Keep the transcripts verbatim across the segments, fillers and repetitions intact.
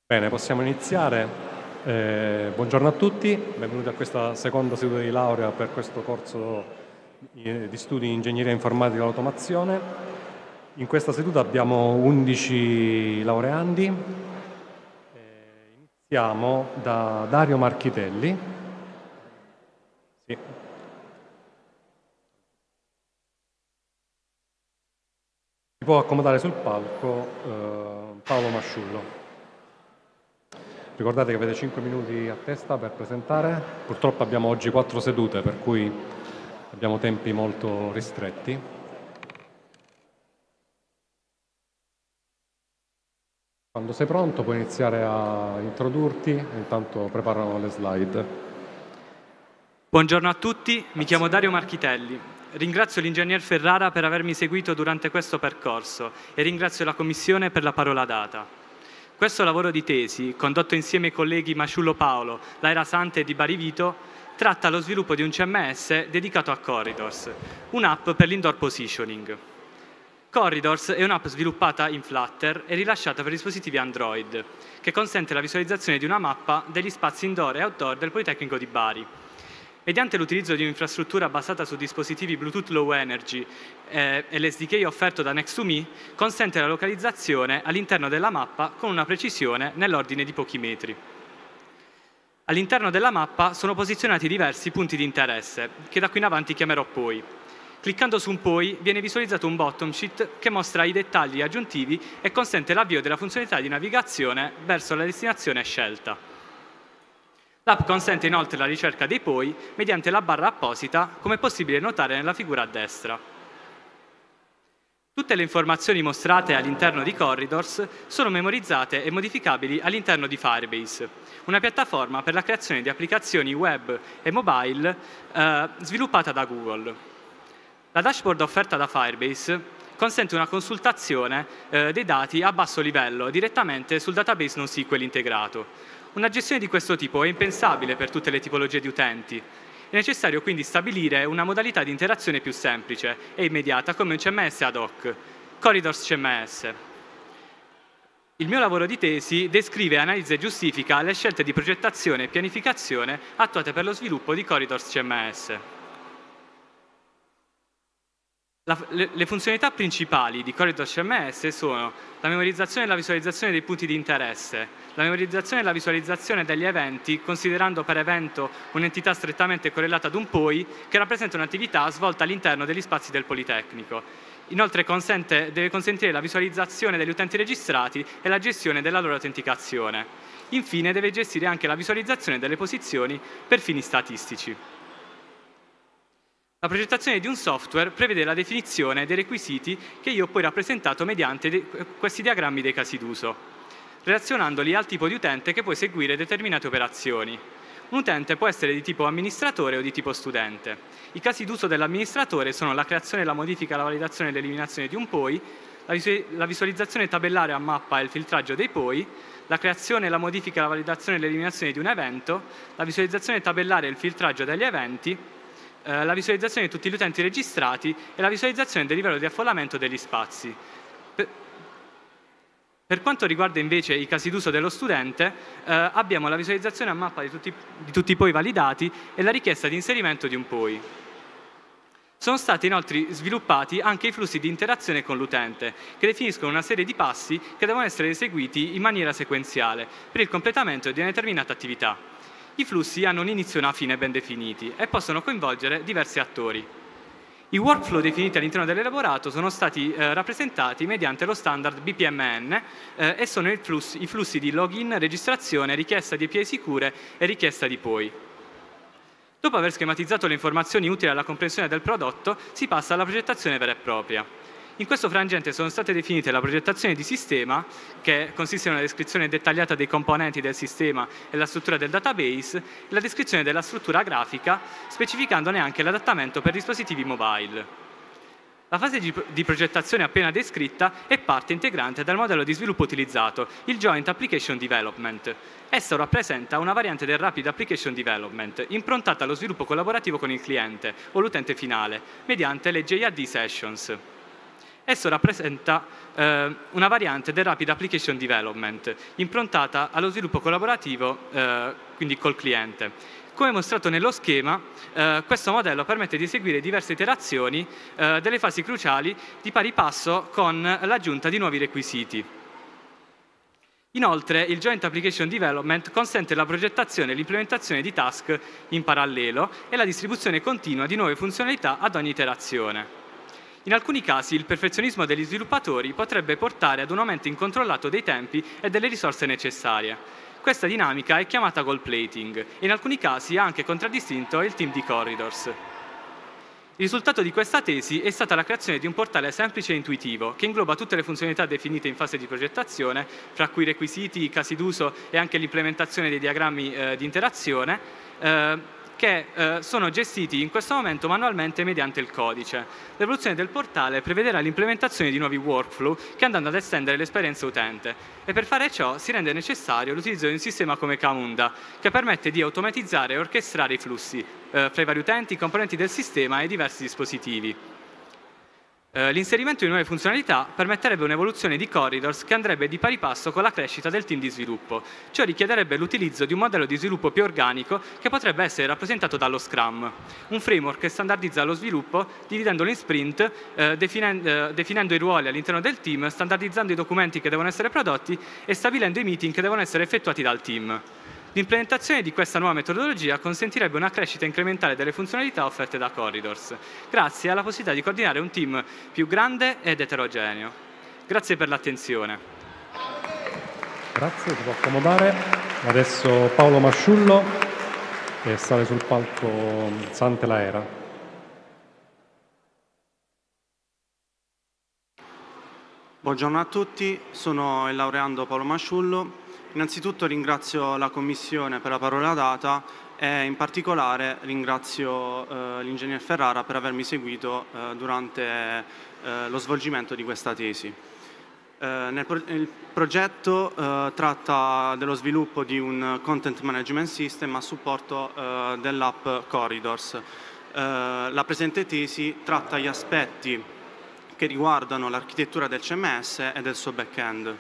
Bene, possiamo iniziare. Eh, buongiorno a tutti, benvenuti a questa seconda seduta di laurea per questo corso di studi in ingegneria informatica e automazione. In questa seduta abbiamo undici laureandi. Eh, iniziamo da Dario Marchitelli. Sì. Si può accomodare sul palco eh, Paolo Masciullo. Ricordate che avete cinque minuti a testa per presentare. Purtroppo abbiamo oggi quattro sedute, per cui abbiamo tempi molto ristretti. Quando sei pronto puoi iniziare a introdurti, intanto preparano le slide. Buongiorno a tutti, mi chiamo Dario Marchitelli. Ringrazio l'ingegner Ferrara per avermi seguito durante questo percorso e ringrazio la Commissione per la parola data. Questo lavoro di tesi, condotto insieme ai colleghi Masciullo Paolo, Laira Sante e Di Bari Vito, tratta lo sviluppo di un C M S dedicato a Corridors, un'app per l'indoor positioning. Corridors è un'app sviluppata in Flutter e rilasciata per dispositivi Android, che consente la visualizzazione di una mappa degli spazi indoor e outdoor del Politecnico di Bari. Mediante l'utilizzo di un'infrastruttura basata su dispositivi Bluetooth Low Energy eh, e l'S D K offerto da Next to Me, consente la localizzazione all'interno della mappa con una precisione nell'ordine di pochi metri. All'interno della mappa sono posizionati diversi punti di interesse, che da qui in avanti chiamerò poi. Cliccando su un poi viene visualizzato un bottom sheet che mostra i dettagli aggiuntivi e consente l'avvio della funzionalità di navigazione verso la destinazione scelta. L'app consente inoltre la ricerca dei poi mediante la barra apposita, come è possibile notare nella figura a destra. Tutte le informazioni mostrate all'interno di Corridors sono memorizzate e modificabili all'interno di Firebase, una piattaforma per la creazione di applicazioni web e mobile eh, sviluppata da Google. La dashboard offerta da Firebase consente una consultazione eh, dei dati a basso livello direttamente sul database NoSQL integrato. Una gestione di questo tipo è impensabile per tutte le tipologie di utenti. È necessario quindi stabilire una modalità di interazione più semplice e immediata come un C M S ad hoc, Corridors C M S. Il mio lavoro di tesi descrive, analizza e giustifica le scelte di progettazione e pianificazione attuate per lo sviluppo di Corridors C M S. La, le, le funzionalità principali di Corridors C M S sono la memorizzazione e la visualizzazione dei punti di interesse, la memorizzazione e la visualizzazione degli eventi, considerando per evento un'entità strettamente correlata ad un P O I che rappresenta un'attività svolta all'interno degli spazi del Politecnico. Inoltre consente, deve consentire la visualizzazione degli utenti registrati e la gestione della loro autenticazione. Infine deve gestire anche la visualizzazione delle posizioni per fini statistici. La progettazione di un software prevede la definizione dei requisiti che io ho poi rappresentato mediante questi diagrammi dei casi d'uso, relazionandoli al tipo di utente che può eseguire determinate operazioni. Un utente può essere di tipo amministratore o di tipo studente. I casi d'uso dell'amministratore sono la creazione, la modifica, la validazione e l'eliminazione di un P O I, la visualizzazione tabellare a mappa e il filtraggio dei P O I, la creazione, la modifica, la validazione e l'eliminazione di un evento, la visualizzazione tabellare e il filtraggio degli eventi, la visualizzazione di tutti gli utenti registrati e la visualizzazione del livello di affollamento degli spazi. Per, per quanto riguarda invece i casi d'uso dello studente, eh, abbiamo la visualizzazione a mappa di tutti, di tutti i P O I validati e la richiesta di inserimento di un P O I. Sono stati inoltre sviluppati anche i flussi di interazione con l'utente, che definiscono una serie di passi che devono essere eseguiti in maniera sequenziale per il completamento di una determinata attività. I flussi hanno un inizio e una fine ben definiti e possono coinvolgere diversi attori. I workflow definiti all'interno dell'elaborato sono stati eh, rappresentati mediante lo standard B P M N eh, e sono i flussi, i flussi di login, registrazione, richiesta di A P I sicure e richiesta di P O I. Dopo aver schematizzato le informazioni utili alla comprensione del prodotto, si passa alla progettazione vera e propria. In questo frangente sono state definite la progettazione di sistema, che consiste in una descrizione dettagliata dei componenti del sistema e la struttura del database, e la descrizione della struttura grafica, specificandone anche l'adattamento per dispositivi mobile. La fase di progettazione appena descritta è parte integrante del modello di sviluppo utilizzato, il Joint Application Development. Esso rappresenta una variante del Rapid Application Development, improntata allo sviluppo collaborativo con il cliente o l'utente finale, mediante le J A D Sessions. Esso rappresenta eh, una variante del Rapid Application Development, improntata allo sviluppo collaborativo, eh, quindi col cliente. Come mostrato nello schema, eh, questo modello permette di eseguire diverse iterazioni eh, delle fasi cruciali di pari passo con l'aggiunta di nuovi requisiti. Inoltre, il Joint Application Development consente la progettazione e l'implementazione di task in parallelo e la distribuzione continua di nuove funzionalità ad ogni iterazione. In alcuni casi il perfezionismo degli sviluppatori potrebbe portare ad un aumento incontrollato dei tempi e delle risorse necessarie. Questa dinamica è chiamata gold plating e in alcuni casi ha anche contraddistinto il team di Corridors. Il risultato di questa tesi è stata la creazione di un portale semplice e intuitivo che ingloba tutte le funzionalità definite in fase di progettazione, fra cui requisiti, casi d'uso e anche l'implementazione dei diagrammi eh, di interazione, eh, che eh, sono gestiti in questo momento manualmente mediante il codice. L'evoluzione del portale prevederà l'implementazione di nuovi workflow che andranno ad estendere l'esperienza utente e per fare ciò si rende necessario l'utilizzo di un sistema come Camunda che permette di automatizzare e orchestrare i flussi eh, fra i vari utenti, componenti del sistema e diversi dispositivi. Eh, l'inserimento di nuove funzionalità permetterebbe un'evoluzione di Corridors che andrebbe di pari passo con la crescita del team di sviluppo. Ciò richiederebbe l'utilizzo di un modello di sviluppo più organico che potrebbe essere rappresentato dallo Scrum, un framework che standardizza lo sviluppo dividendolo in sprint, eh, definendo, eh, definendo i ruoli all'interno del team, standardizzando i documenti che devono essere prodotti e stabilendo i meeting che devono essere effettuati dal team. L'implementazione di questa nuova metodologia consentirebbe una crescita incrementale delle funzionalità offerte da Corridors, grazie alla possibilità di coordinare un team più grande ed eterogeneo. Grazie per l'attenzione. Grazie, ti può accomodare. Adesso Paolo Masciullo, che sale sul palco Sant'Elaera. Buongiorno a tutti, sono il laureando Paolo Masciullo. Innanzitutto ringrazio la Commissione per la parola data e in particolare ringrazio eh, l'ingegner Ferrara per avermi seguito eh, durante eh, lo svolgimento di questa tesi. Eh, nel pro il progetto eh, tratta dello sviluppo di un content management system a supporto eh, dell'app Corridors. Eh, la presente tesi tratta gli aspetti che riguardano l'architettura del C M S e del suo back-end.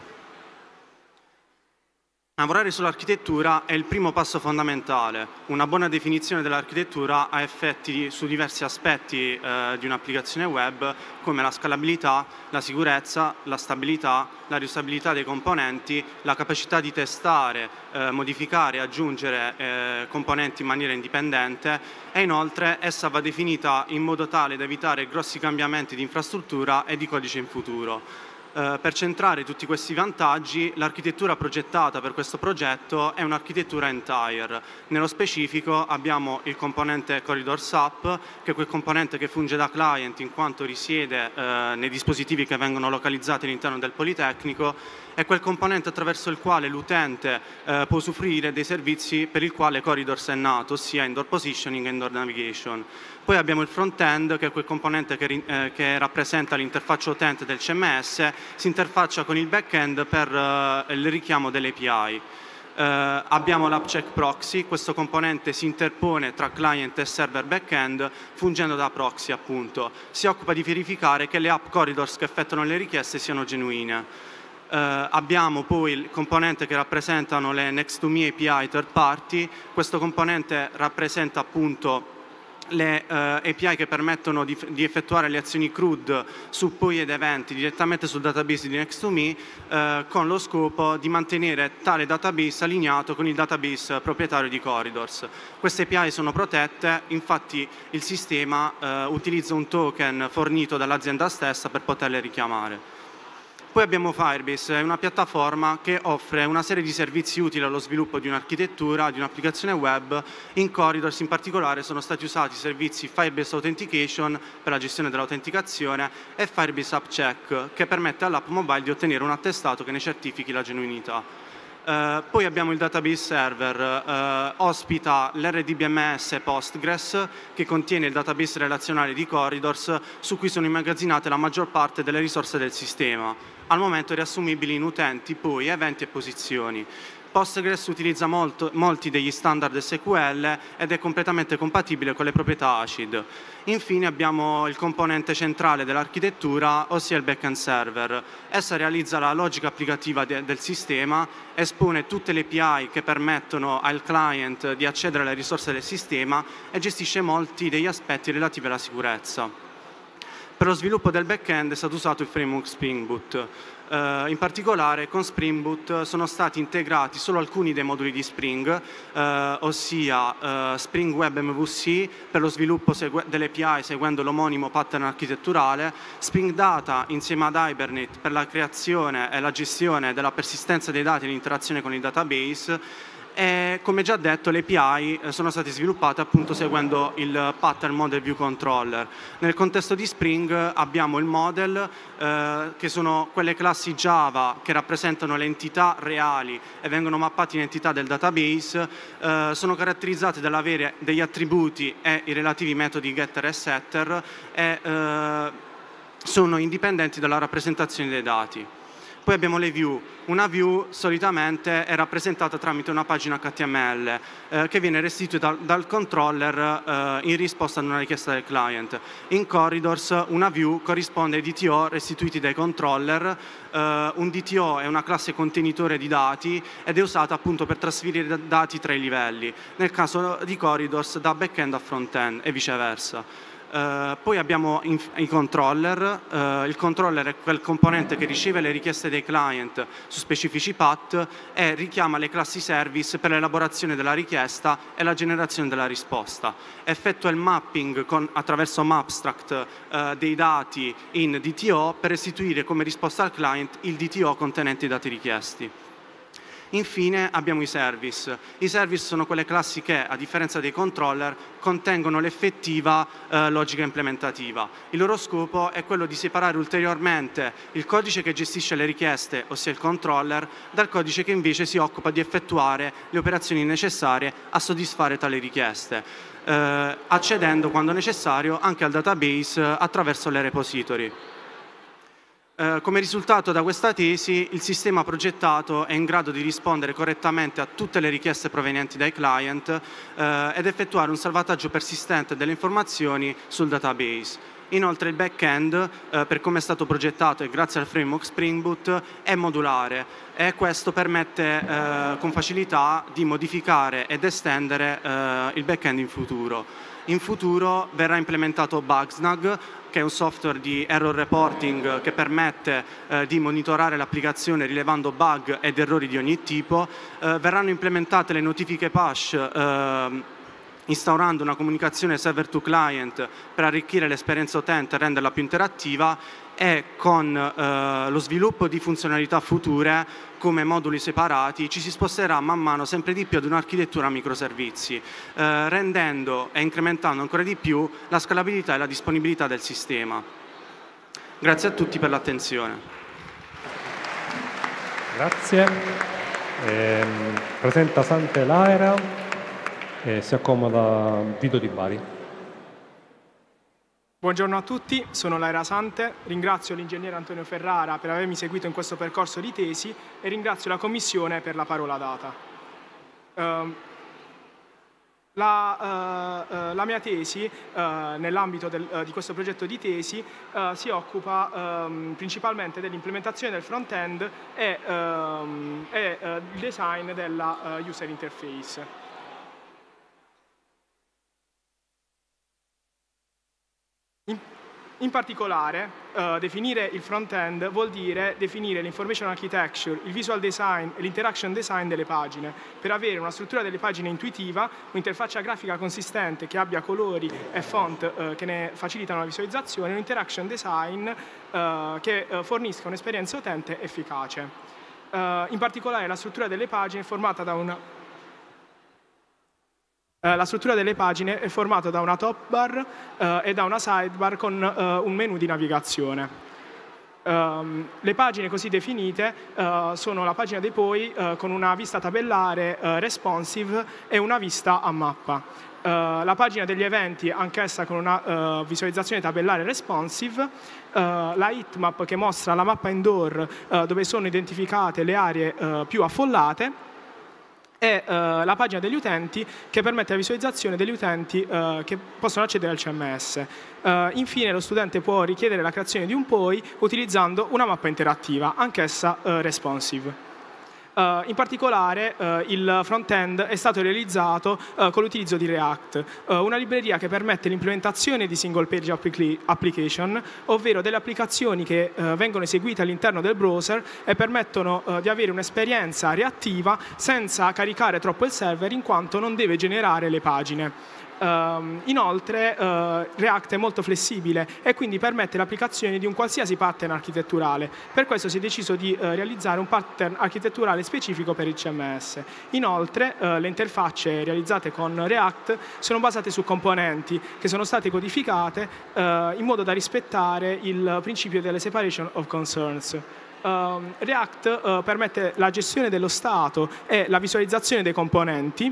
Lavorare sull'architettura è il primo passo fondamentale. Una buona definizione dell'architettura ha effetti su diversi aspetti eh, di un'applicazione web, come la scalabilità, la sicurezza, la stabilità, la riusabilità dei componenti, la capacità di testare, eh, modificare e aggiungere eh, componenti in maniera indipendente e inoltre essa va definita in modo tale da evitare grossi cambiamenti di infrastruttura e di codice in futuro. Uh, per centrare tutti questi vantaggi, l'architettura progettata per questo progetto è un'architettura entire. Nello specifico abbiamo il componente Corridors App, che è quel componente che funge da client in quanto risiede uh, nei dispositivi che vengono localizzati all'interno del Politecnico, è quel componente attraverso il quale l'utente uh, può usufruire dei servizi per il quale Corridors è nato, ossia indoor positioning e indoor navigation. Poi abbiamo il front-end, che è quel componente che, eh, che rappresenta l'interfaccia utente del C M S, si interfaccia con il back-end per eh, il richiamo delle A P I. Eh, abbiamo l'app check proxy, questo componente si interpone tra client e server back-end fungendo da proxy appunto. Si occupa di verificare che le app Corridors che effettuano le richieste siano genuine. Eh, abbiamo poi il componente che rappresentano le Next to Me A P I third party, questo componente rappresenta appunto le uh, A P I che permettono di, di effettuare le azioni C R U D su poi ed eventi direttamente sul database di Next to Me uh, con lo scopo di mantenere tale database allineato con il database proprietario di Corridors. Queste A P I sono protette, infatti il sistema uh, utilizza un token fornito dall'azienda stessa per poterle richiamare. Poi abbiamo Firebase, è una piattaforma che offre una serie di servizi utili allo sviluppo di un'architettura, di un'applicazione web. In Corridors in particolare sono stati usati i servizi Firebase Authentication per la gestione dell'autenticazione e Firebase App Check che permette all'app mobile di ottenere un attestato che ne certifichi la genuinità. Uh, poi abbiamo il database server, uh, ospita l'R D B M S Postgres che contiene il database relazionale di Corridors su cui sono immagazzinate la maggior parte delle risorse del sistema. al momento riassumibili in utenti, poi eventi e posizioni. Postgres utilizza molto, molti degli standard S Q L ed è completamente compatibile con le proprietà ACID. Infine abbiamo il componente centrale dell'architettura, ossia il backend server. Essa realizza la logica applicativa de, del sistema, espone tutte le A P I che permettono al client di accedere alle risorse del sistema e gestisce molti degli aspetti relativi alla sicurezza. Per lo sviluppo del backend è stato usato il framework Spring Boot. Uh, in particolare con Spring Boot sono stati integrati solo alcuni dei moduli di Spring, uh, ossia uh, Spring Web M V C per lo sviluppo delle A P I seguendo l'omonimo pattern architetturale, Spring Data insieme ad Hibernate per la creazione e la gestione della persistenza dei dati e l'interazione con il database. E come già detto, le A P I sono state sviluppate appunto seguendo il pattern Model View Controller. Nel contesto di Spring abbiamo il model, eh, che sono quelle classi Java che rappresentano le entità reali e vengono mappate in entità del database, eh, sono caratterizzate dall'avere degli attributi e i relativi metodi getter e setter e eh, sono indipendenti dalla rappresentazione dei dati. Poi abbiamo le view. Una view solitamente è rappresentata tramite una pagina H T M L eh, che viene restituita dal, dal controller eh, in risposta ad una richiesta del client. In Corridors una view corrisponde ai D T O restituiti dai controller. Eh, un D T O è una classe contenitore di dati ed è usata appunto per trasferire dati tra i livelli. Nel caso di Corridors da back-end a front-end e viceversa. Uh, poi abbiamo in, i controller, uh, il controller è quel componente che riceve le richieste dei client su specifici path e richiama le classi service per l'elaborazione della richiesta e la generazione della risposta. Effettua il mapping con, attraverso Mapstract uh, dei dati in D T O per restituire come risposta al client il D T O contenente i dati richiesti. Infine abbiamo i service. I service sono quelle classi che, a differenza dei controller, contengono l'effettiva eh, logica implementativa. Il loro scopo è quello di separare ulteriormente il codice che gestisce le richieste, ossia il controller, dal codice che invece si occupa di effettuare le operazioni necessarie a soddisfare tali richieste, eh, accedendo, quando necessario, anche al database eh, attraverso le repository. Eh, come risultato da questa tesi, il sistema progettato è in grado di rispondere correttamente a tutte le richieste provenienti dai client eh, ed effettuare un salvataggio persistente delle informazioni sul database. Inoltre il back-end, eh, per come è stato progettato e grazie al framework Spring Boot, è modulare e questo permette eh, con facilità di modificare ed estendere eh, il back-end in futuro. In futuro verrà implementato Bugsnag, che è un software di error reporting che permette eh, di monitorare l'applicazione rilevando bug ed errori di ogni tipo. Eh, verranno implementate le notifiche push eh, instaurando una comunicazione server to client per arricchire l'esperienza utente e renderla più interattiva, e con eh, lo sviluppo di funzionalità future come moduli separati ci si sposterà man mano sempre di più ad un'architettura a microservizi, eh, rendendo e incrementando ancora di più la scalabilità e la disponibilità del sistema. Grazie a tutti per l'attenzione. Grazie. Eh, presenta Sante Laera e si accomoda Vito Di Bari. Buongiorno a tutti, sono Laera Sante, ringrazio l'ingegnere Antonio Ferrara per avermi seguito in questo percorso di tesi e ringrazio la Commissione per la parola data. Uh, la, uh, uh, la mia tesi, uh, nell'ambito uh, di questo progetto di tesi, uh, si occupa um, principalmente dell'implementazione del front-end e, um, e uh, il design della uh, user interface. In, in particolare, uh, definire il front-end vuol dire definire l'information architecture, il visual design e l'interaction design delle pagine, per avere una struttura delle pagine intuitiva, un'interfaccia grafica consistente che abbia colori e font uh, che ne facilitano la visualizzazione, e un interaction design uh, che uh, fornisca un'esperienza utente efficace. Uh, in particolare la struttura delle pagine è formata da una La struttura delle pagine è formata da una top bar eh, e da una sidebar con eh, un menu di navigazione. Um, le pagine così definite uh, sono la pagina dei P O I uh, con una vista tabellare uh, responsive e una vista a mappa. Uh, la pagina degli eventi, anch'essa con una uh, visualizzazione tabellare responsive, uh, la heatmap che mostra la mappa indoor uh, dove sono identificate le aree uh, più affollate, e uh, la pagina degli utenti che permette la visualizzazione degli utenti uh, che possono accedere al C M S. Uh, infine lo studente può richiedere la creazione di un P O I utilizzando una mappa interattiva, anch'essa uh, responsive. Uh, in particolare uh, il front-end è stato realizzato uh, con l'utilizzo di React, uh, una libreria che permette l'implementazione di single page application, ovvero delle applicazioni che uh, vengono eseguite all'interno del browser e permettono uh, di avere un'esperienza reattiva senza caricare troppo il server, in quanto non deve generare le pagine. Uh, inoltre uh, React è molto flessibile e quindi permette l'applicazione di un qualsiasi pattern architetturale. Per questo si è deciso di uh, realizzare un pattern architetturale specifico per il C M S. Inoltre uh, le interfacce realizzate con React sono basate su componenti che sono state codificate uh, in modo da rispettare il principio delle separation of concerns. Uh, React uh, permette la gestione dello stato e la visualizzazione dei componenti,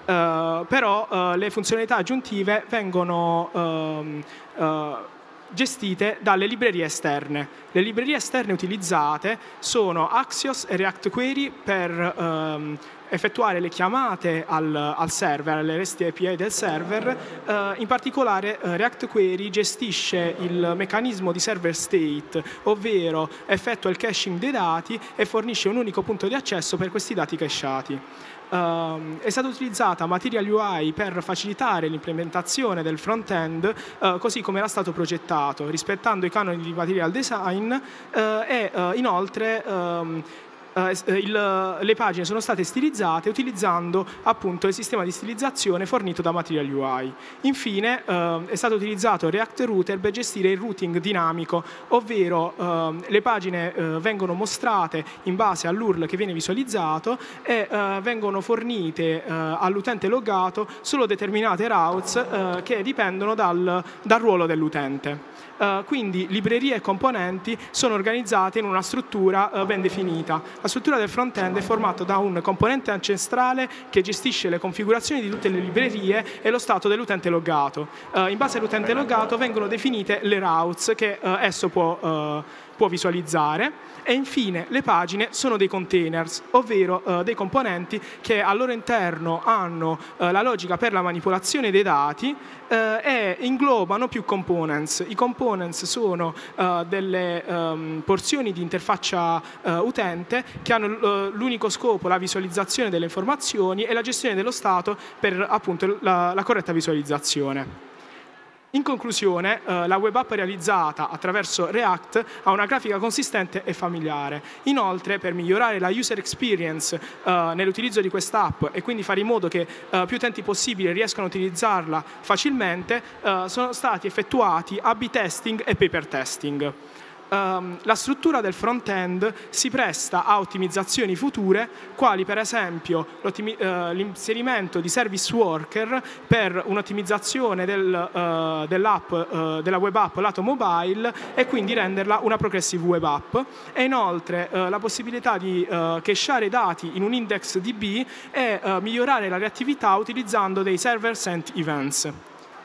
uh, però uh, le funzionalità aggiuntive vengono uh, uh, gestite dalle librerie esterne. Le librerie esterne utilizzate sono Axios e React Query per um, effettuare le chiamate al, al server, alle REST A P I del server. Uh, in particolare uh, React Query gestisce il meccanismo di server state, ovvero effettua il caching dei dati e fornisce un unico punto di accesso per questi dati cachati. Uh, è stata utilizzata Material U I per facilitare l'implementazione del front-end uh, così come era stato progettato, rispettando i canoni di Material Design uh, e uh, inoltre um, Uh, il, le pagine sono state stilizzate utilizzando appunto il sistema di stilizzazione fornito da Material U I. Infine uh, è stato utilizzato React Router per gestire il routing dinamico, ovvero uh, le pagine uh, vengono mostrate in base all'U R L che viene visualizzato e uh, vengono fornite uh, all'utente loggato solo determinate routes uh, che dipendono dal, dal ruolo dell'utente. Uh, quindi librerie e componenti sono organizzate in una struttura uh, ben definita. La struttura del front-end è formata da un componente ancestrale che gestisce le configurazioni di tutte le librerie e lo stato dell'utente loggato. Uh, in base all'utente loggato vengono definite le routes che uh, esso può, uh, può visualizzare, e infine le pagine sono dei containers, ovvero uh, dei componenti che al loro interno hanno uh, la logica per la manipolazione dei dati uh, e inglobano più components. I components sono uh, delle um, porzioni di interfaccia uh, utente che hanno uh, l'unico scopo la visualizzazione delle informazioni e la gestione dello stato per appunto la, la corretta visualizzazione. In conclusione, eh, la web app realizzata attraverso React ha una grafica consistente e familiare. Inoltre, per migliorare la user experience eh, nell'utilizzo di quest'app e quindi fare in modo che eh, più utenti possibili riescano a utilizzarla facilmente, eh, sono stati effettuati A B testing e paper testing. Um, la struttura del front-end si presta a ottimizzazioni future, quali per esempio uh, l'inserimento di service worker per un'ottimizzazione del, uh, dell'app, uh, della web app lato mobile e quindi renderla una progressive web app, e inoltre uh, la possibilità di uh, cacheare i dati in un index D B e uh, migliorare la reattività utilizzando dei server sent events.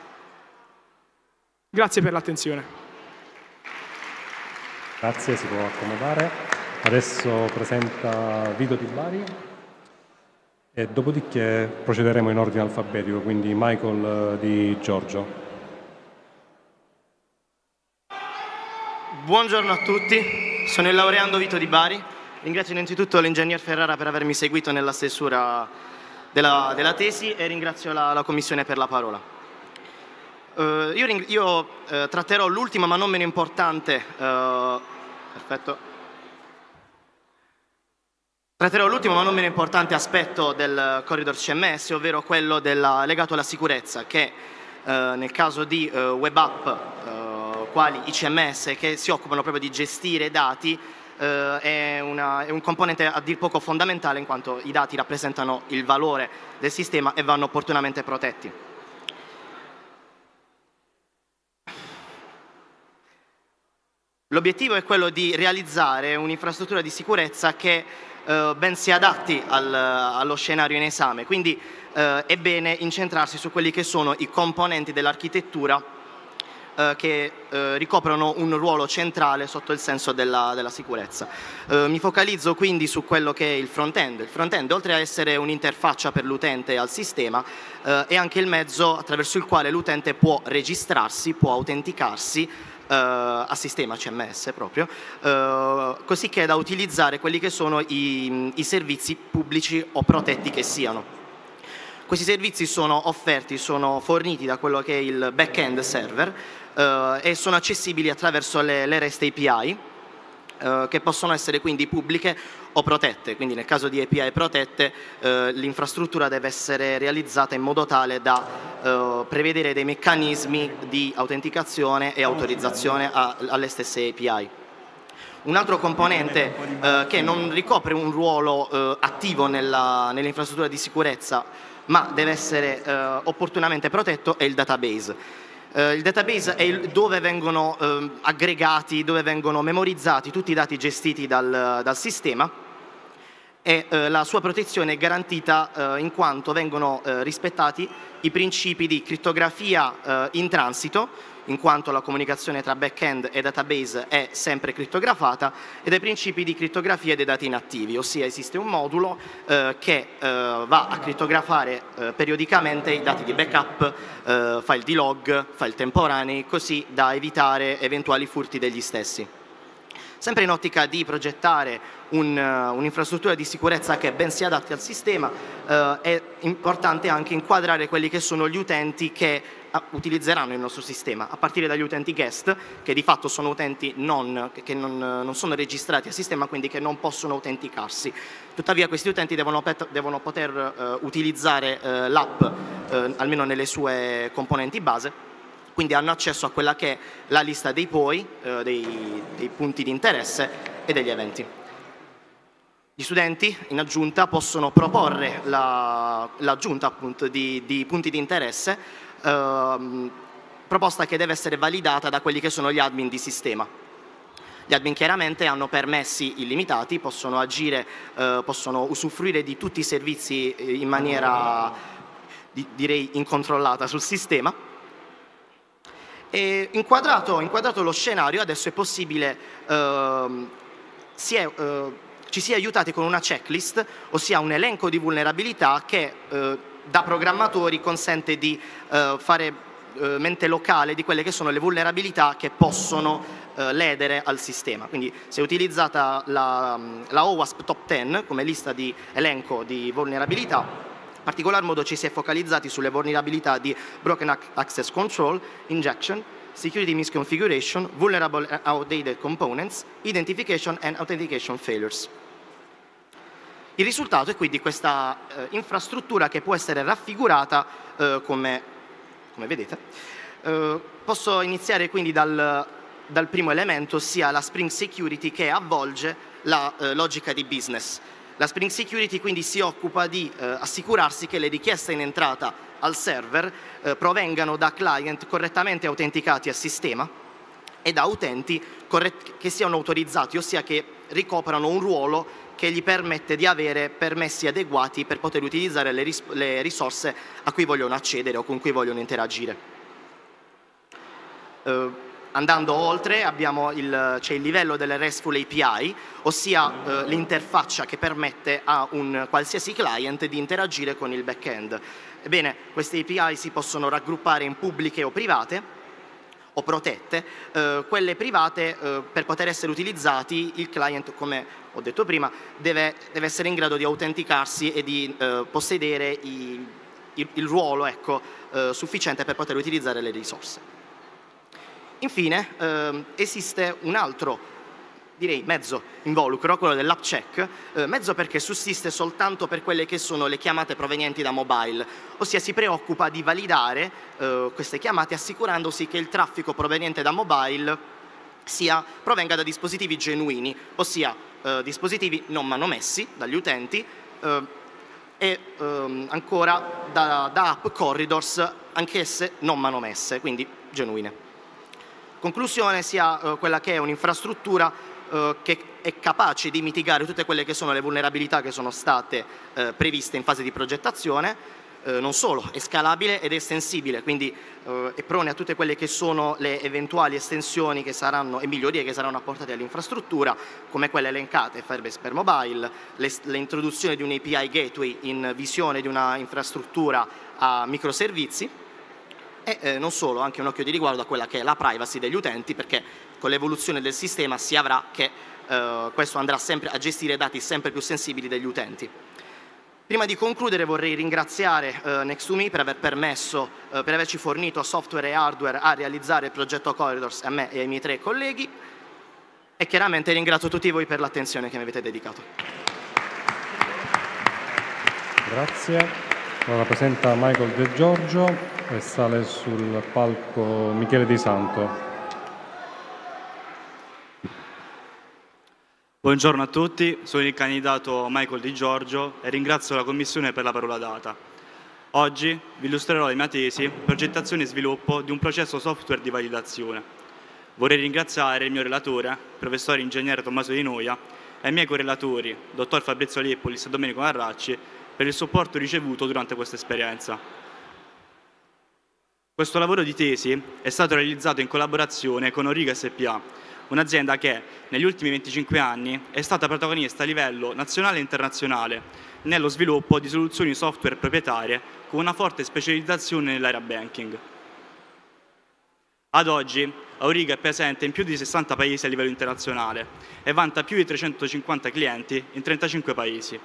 Grazie per l'attenzione. Grazie, si può accomodare. Adesso presenta Vito Di Bari e dopodiché procederemo in ordine alfabetico, quindi Michael Di Giorgio. Buongiorno a tutti, sono il laureando Vito Di Bari. Ringrazio innanzitutto l'ingegner Ferrara per avermi seguito nella stesura della, della tesi e ringrazio la, la Commissione per la parola. Uh, io io uh, tratterò l'ultima ma non meno importante, uh, perfetto. Tratterò l'ultimo ma non meno importante aspetto del corridor C M S, ovvero quello della, legato alla sicurezza, che uh, nel caso di uh, web app uh, quali i C M S che si occupano proprio di gestire dati uh, è, una, è un componente a dir poco fondamentale, in quanto i dati rappresentano il valore del sistema e vanno opportunamente protetti. L'obiettivo è quello di realizzare un'infrastruttura di sicurezza che eh, ben si adatti al, allo scenario in esame, quindi eh, è bene incentrarsi su quelli che sono i componenti dell'architettura eh, che eh, ricoprono un ruolo centrale sotto il senso della, della sicurezza. Eh, mi focalizzo quindi su quello che è il front-end. Il front-end, oltre a essere un'interfaccia per l'utente e al sistema, eh, è anche il mezzo attraverso il quale l'utente può registrarsi, può autenticarsi Uh, a sistema C M S proprio, uh, così che è da utilizzare quelli che sono i, i servizi pubblici o protetti che siano. Questi servizi sono offerti, sono forniti da quello che è il back-end server uh, e sono accessibili attraverso le, le REST A P I, Uh, che possono essere quindi pubbliche o protette. Quindi nel caso di A P I protette uh, l'infrastruttura deve essere realizzata in modo tale da uh, prevedere dei meccanismi di autenticazione e autorizzazione a, alle stesse A P I. Un altro componente uh, che non ricopre un ruolo uh, attivo nell'infrastruttura di sicurezza, ma deve essere uh, opportunamente protetto, è il database. Uh, il database è il, dove vengono uh, aggregati, dove vengono memorizzati tutti i dati gestiti dal, dal sistema, e uh, la sua protezione è garantita uh, in quanto vengono uh, rispettati i principi di crittografia uh, in transito, in quanto la comunicazione tra back-end e database è sempre crittografata, e dai principi di crittografia dei dati inattivi, ossia esiste un modulo eh, che eh, va a crittografare eh, periodicamente i dati di backup, eh, file di log, file temporanei, così da evitare eventuali furti degli stessi. Sempre in ottica di progettare un'infrastruttura un di sicurezza che ben si adatti al sistema, eh, è importante anche inquadrare quelli che sono gli utenti che utilizzeranno il nostro sistema, a partire dagli utenti guest, che di fatto sono utenti non, che non, non sono registrati al sistema, quindi che non possono autenticarsi. Tuttavia questi utenti devono, devono poter eh, utilizzare eh, l'app, eh, almeno nelle sue componenti base, quindi hanno accesso a quella che è la lista dei P O I, eh, dei, dei punti di interesse e degli eventi. Gli studenti, in aggiunta, possono proporre l'aggiunta appunto di, di punti di interesse, ehm, proposta che deve essere validata da quelli che sono gli admin di sistema. Gli admin chiaramente hanno permessi illimitati, possono agire, eh, possono usufruire di tutti i servizi in maniera, di, direi, incontrollata sul sistema. E inquadrato, inquadrato lo scenario, adesso è possibile, ehm, si è, eh, ci si è aiutati con una checklist, ossia un elenco di vulnerabilità che eh, da programmatori consente di eh, fare eh, mente locale di quelle che sono le vulnerabilità che possono eh, ledere al sistema. Quindi si è utilizzata la, la OWASP Top dieci come lista di elenco di vulnerabilità. In particolar modo ci si è focalizzati sulle vulnerabilità di Broken Access Control, Injection, Security Misconfiguration, Vulnerable and Outdated Components, Identification and Authentication Failures. Il risultato è quindi questa eh, infrastruttura che può essere raffigurata eh, come, come vedete. Eh, posso iniziare quindi dal, dal primo elemento, ossia la Spring Security, che avvolge la eh, logica di business. La Spring Security quindi si occupa di eh, assicurarsi che le richieste in entrata al server eh, provengano da client correttamente autenticati al sistema e da utenti che siano autorizzati, ossia che ricoprano un ruolo che gli permette di avere permessi adeguati per poter utilizzare le, ris le risorse a cui vogliono accedere o con cui vogliono interagire. Eh, Andando oltre, c'è il livello delle RESTful A P I, ossia eh, l'interfaccia che permette a un qualsiasi client di interagire con il back-end. Ebbene, queste A P I si possono raggruppare in pubbliche o private, o protette. Eh, quelle private, eh, per poter essere utilizzati, il client, come ho detto prima, deve, deve essere in grado di autenticarsi e di eh, possedere i, il, il ruolo ecco, eh, sufficiente per poter utilizzare le risorse. Infine, eh, esiste un altro, direi, mezzo involucro, quello dell'app check, eh, mezzo perché sussiste soltanto per quelle che sono le chiamate provenienti da mobile, ossia si preoccupa di validare eh, queste chiamate assicurandosi che il traffico proveniente da mobile sia, provenga da dispositivi genuini, ossia eh, dispositivi non manomessi dagli utenti eh, e eh, ancora da, da app corridors, anch'esse non manomesse, quindi genuine. conclusione sia eh, quella che è un'infrastruttura eh, che è capace di mitigare tutte quelle che sono le vulnerabilità che sono state eh, previste in fase di progettazione. Eh, non solo, è scalabile ed è estensibile, quindi eh, è prone a tutte quelle che sono le eventuali estensioni che saranno, e migliorie che saranno apportate all'infrastruttura, come quelle elencate, Firebase per mobile, l'introduzione di un A P I gateway in visione di una infrastruttura a microservizi e eh, non solo, anche un occhio di riguardo a quella che è la privacy degli utenti, perché con l'evoluzione del sistema si avrà che eh, questo andrà sempre a gestire dati sempre più sensibili degli utenti. Prima di concludere vorrei ringraziare eh, Next to Me per aver permesso, eh, per averci fornito software e hardware a realizzare il progetto Corridors a me e ai miei tre colleghi e chiaramente ringrazio tutti voi per l'attenzione che mi avete dedicato. Grazie. Ora presenta Michael De Giorgio e sale sul palco Michele Di Santo. Buongiorno a tutti, sono il candidato Michael Di Giorgio e ringrazio la Commissione per la parola data. Oggi vi illustrerò la mia tesi, progettazione e sviluppo di un processo software di validazione. Vorrei ringraziare il mio relatore, professore ingegnere Tommaso Di Noia, e i miei correlatori, dottor Fabrizio Lippolis e Domenico Marracci, per il supporto ricevuto durante questa esperienza. Questo lavoro di tesi è stato realizzato in collaborazione con Origa S P A, un'azienda che negli ultimi venticinque anni è stata protagonista a livello nazionale e internazionale nello sviluppo di soluzioni software proprietarie con una forte specializzazione nell'area banking. Ad oggi Auriga è presente in più di sessanta paesi a livello internazionale e vanta più di trecentocinquanta clienti in trentacinque paesi.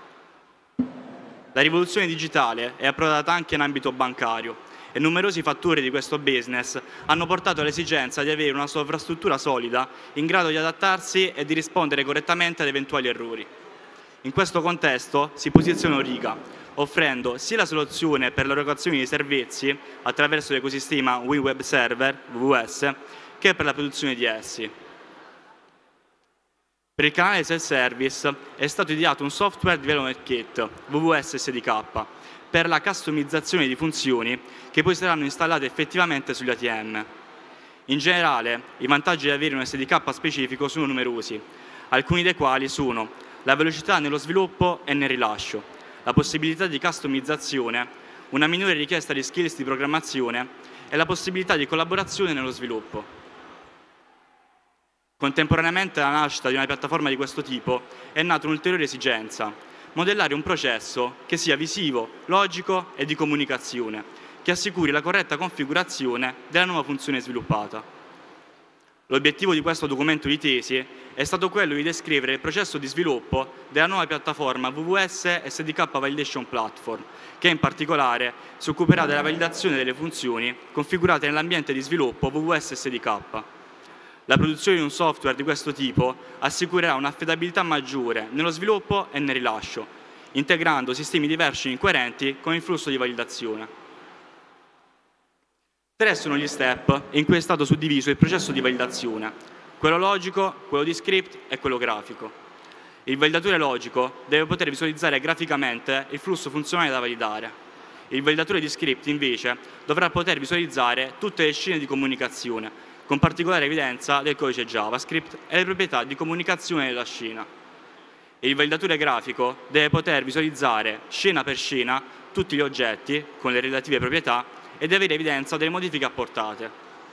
La rivoluzione digitale è approdata anche in ambito bancario e numerosi fattori di questo business hanno portato all'esigenza di avere una sovrastruttura solida in grado di adattarsi e di rispondere correttamente ad eventuali errori. In questo contesto si posiziona Auriga, offrendo sia la soluzione per l'erogazione di servizi attraverso l'ecosistema WinWeb Server, W W S, che per la produzione di essi. Per il canale self-service è stato ideato un software development kit, W W S S D K, per la customizzazione di funzioni che poi saranno installate effettivamente sugli A T M. In generale, i vantaggi di avere un S D K specifico sono numerosi, alcuni dei quali sono la velocità nello sviluppo e nel rilascio, la possibilità di customizzazione, una minore richiesta di skills di programmazione e la possibilità di collaborazione nello sviluppo. Contemporaneamente alla nascita di una piattaforma di questo tipo è nata un'ulteriore esigenza: modellare un processo che sia visivo, logico e di comunicazione, che assicuri la corretta configurazione della nuova funzione sviluppata. L'obiettivo di questo documento di tesi è stato quello di descrivere il processo di sviluppo della nuova piattaforma W W S S D K Validation Platform, che in particolare si occuperà della validazione delle funzioni configurate nell'ambiente di sviluppo W W S S D K. La produzione di un software di questo tipo assicurerà un'affidabilità maggiore nello sviluppo e nel rilascio, integrando sistemi di versioning coerenti con il flusso di validazione. Tre sono gli step in cui è stato suddiviso il processo di validazione: quello logico, quello di script e quello grafico. Il validatore logico deve poter visualizzare graficamente il flusso funzionale da validare. Il validatore di script, invece, dovrà poter visualizzare tutte le scene di comunicazione, con particolare evidenza del codice JavaScript e le proprietà di comunicazione della scena. Il validatore grafico deve poter visualizzare scena per scena tutti gli oggetti con le relative proprietà e deve avere evidenza delle modifiche apportate.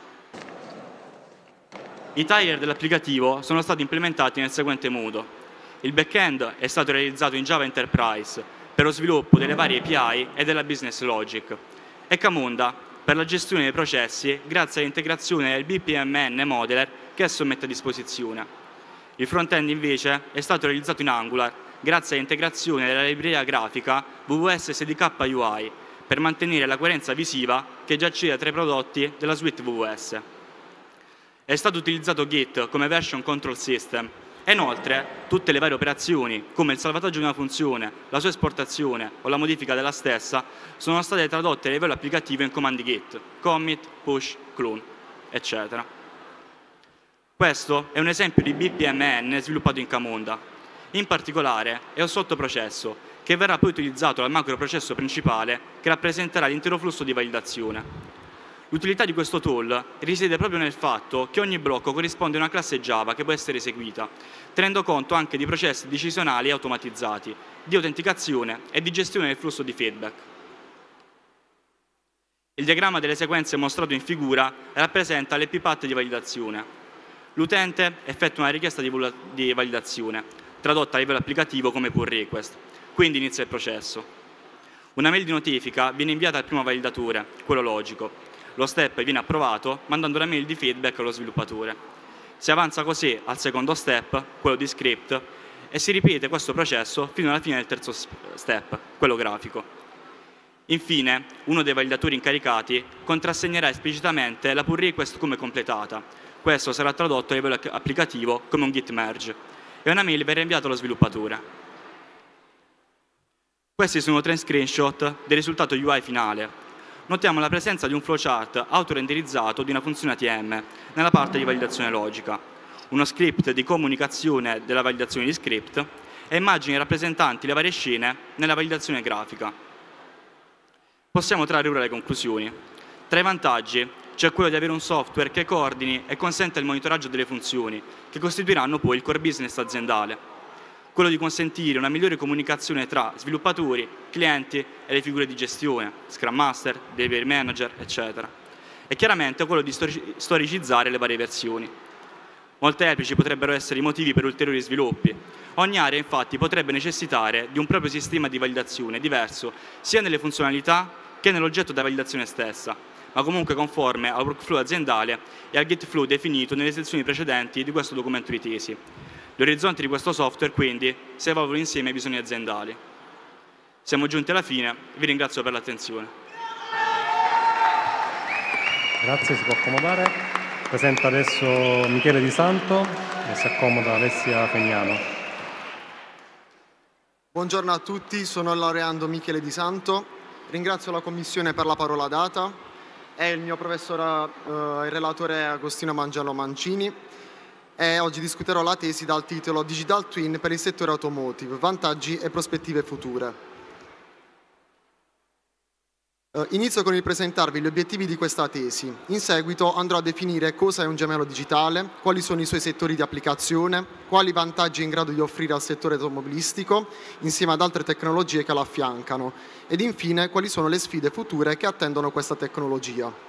I tiler dell'applicativo sono stati implementati nel seguente modo: il back-end è stato realizzato in Java Enterprise per lo sviluppo delle varie A P I e della business logic, e Camunda per la gestione dei processi grazie all'integrazione del B P M N Modeler che esso mette a disposizione. Il front-end invece è stato realizzato in Angular grazie all'integrazione della libreria grafica W W S S D K U I per mantenere la coerenza visiva che già c'era tra i prodotti della suite W W S. È stato utilizzato Git come version control system e inoltre tutte le varie operazioni, come il salvataggio di una funzione, la sua esportazione o la modifica della stessa, sono state tradotte a livello applicativo in comandi Git, commit, push, clone, eccetera. Questo è un esempio di B P M N sviluppato in Camunda. In particolare è un sottoprocesso che verrà poi utilizzato dal macroprocesso principale che rappresenterà l'intero flusso di validazione. L'utilità di questo tool risiede proprio nel fatto che ogni blocco corrisponde a una classe Java che può essere eseguita, tenendo conto anche di processi decisionali automatizzati, di autenticazione e di gestione del flusso di feedback. Il diagramma delle sequenze mostrato in figura rappresenta l'E P path di validazione. L'utente effettua una richiesta di validazione, tradotta a livello applicativo come pull request, quindi inizia il processo. Una mail di notifica viene inviata al primo validatore, quello logico. Lo step viene approvato mandando una mail di feedback allo sviluppatore. Si avanza così al secondo step, quello di script, e si ripete questo processo fino alla fine del terzo step, quello grafico. Infine, uno dei validatori incaricati contrassegnerà esplicitamente la pull request come completata. Questo sarà tradotto a livello applicativo come un git merge e una mail verrà inviata allo sviluppatore. Questi sono tre screenshot del risultato U I finale. Notiamo la presenza di un flowchart autorenderizzato di una funzione A T M nella parte di validazione logica, uno script di comunicazione della validazione di script e immagini rappresentanti le varie scene nella validazione grafica. Possiamo trarre ora le conclusioni. Tra i vantaggi c'è quello di avere un software che coordini e consente il monitoraggio delle funzioni, che costituiranno poi il core business aziendale. Quello di consentire una migliore comunicazione tra sviluppatori, clienti e le figure di gestione, Scrum Master, Delivery Manager, eccetera. E chiaramente quello di storicizzare le varie versioni. Molteplici potrebbero essere i motivi per ulteriori sviluppi. Ogni area infatti potrebbe necessitare di un proprio sistema di validazione diverso sia nelle funzionalità che nell'oggetto della validazione stessa, ma comunque conforme al workflow aziendale e al git flow definito nelle sezioni precedenti di questo documento di tesi. Gli orizzonti di questo software, quindi, si evolvono insieme ai bisogni aziendali. Siamo giunti alla fine, vi ringrazio per l'attenzione. Grazie, si può accomodare. Presenta adesso Michele Di Santo e si accomoda Alessia Fegnano. Buongiorno a tutti, sono il laureando Michele Di Santo. Ringrazio la Commissione per la parola data e il mio professore, eh, il relatore Agostino Mangello Mancini. E oggi discuterò la tesi dal titolo Digital Twin per il settore automotive, vantaggi e prospettive future. Uh, inizio con il presentarvi gli obiettivi di questa tesi. In seguito andrò a definire cosa è un gemello digitale, quali sono i suoi settori di applicazione, quali vantaggi è in grado di offrire al settore automobilistico, insieme ad altre tecnologie che lo affiancano, ed infine quali sono le sfide future che attendono questa tecnologia.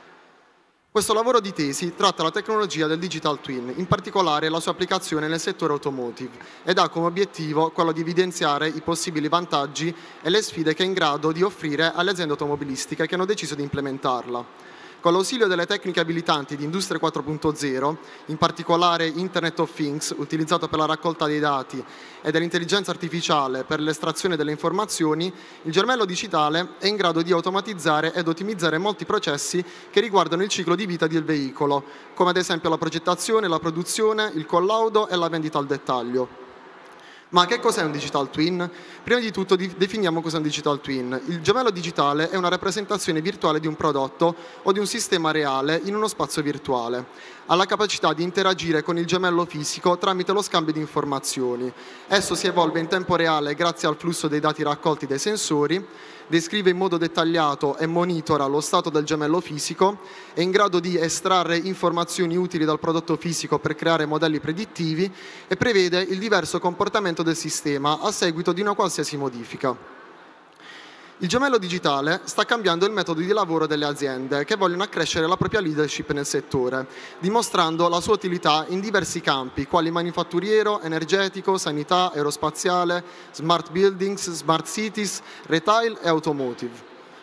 Questo lavoro di tesi tratta la tecnologia del Digital Twin, in particolare la sua applicazione nel settore automotive, ed ha come obiettivo quello di evidenziare i possibili vantaggi e le sfide che è in grado di offrire alle aziende automobilistiche che hanno deciso di implementarla. Con l'ausilio delle tecniche abilitanti di Industria quattro punto zero, in particolare Internet of Things, utilizzato per la raccolta dei dati, e dell'intelligenza artificiale per l'estrazione delle informazioni, il gemello digitale è in grado di automatizzare ed ottimizzare molti processi che riguardano il ciclo di vita del veicolo, come ad esempio la progettazione, la produzione, il collaudo e la vendita al dettaglio. Ma che cos'è un digital twin? Prima di tutto definiamo cos'è un digital twin. Il gemello digitale è una rappresentazione virtuale di un prodotto o di un sistema reale in uno spazio virtuale. Ha la capacità di interagire con il gemello fisico tramite lo scambio di informazioni. Esso si evolve in tempo reale grazie al flusso dei dati raccolti dai sensori, descrive in modo dettagliato e monitora lo stato del gemello fisico, è in grado di estrarre informazioni utili dal prodotto fisico per creare modelli predittivi e prevede il diverso comportamento del sistema a seguito di una qualsiasi modifica. Il gemello digitale sta cambiando il metodo di lavoro delle aziende che vogliono accrescere la propria leadership nel settore, dimostrando la sua utilità in diversi campi, quali manifatturiero, energetico, sanità, aerospaziale, smart buildings, smart cities, retail e automotive.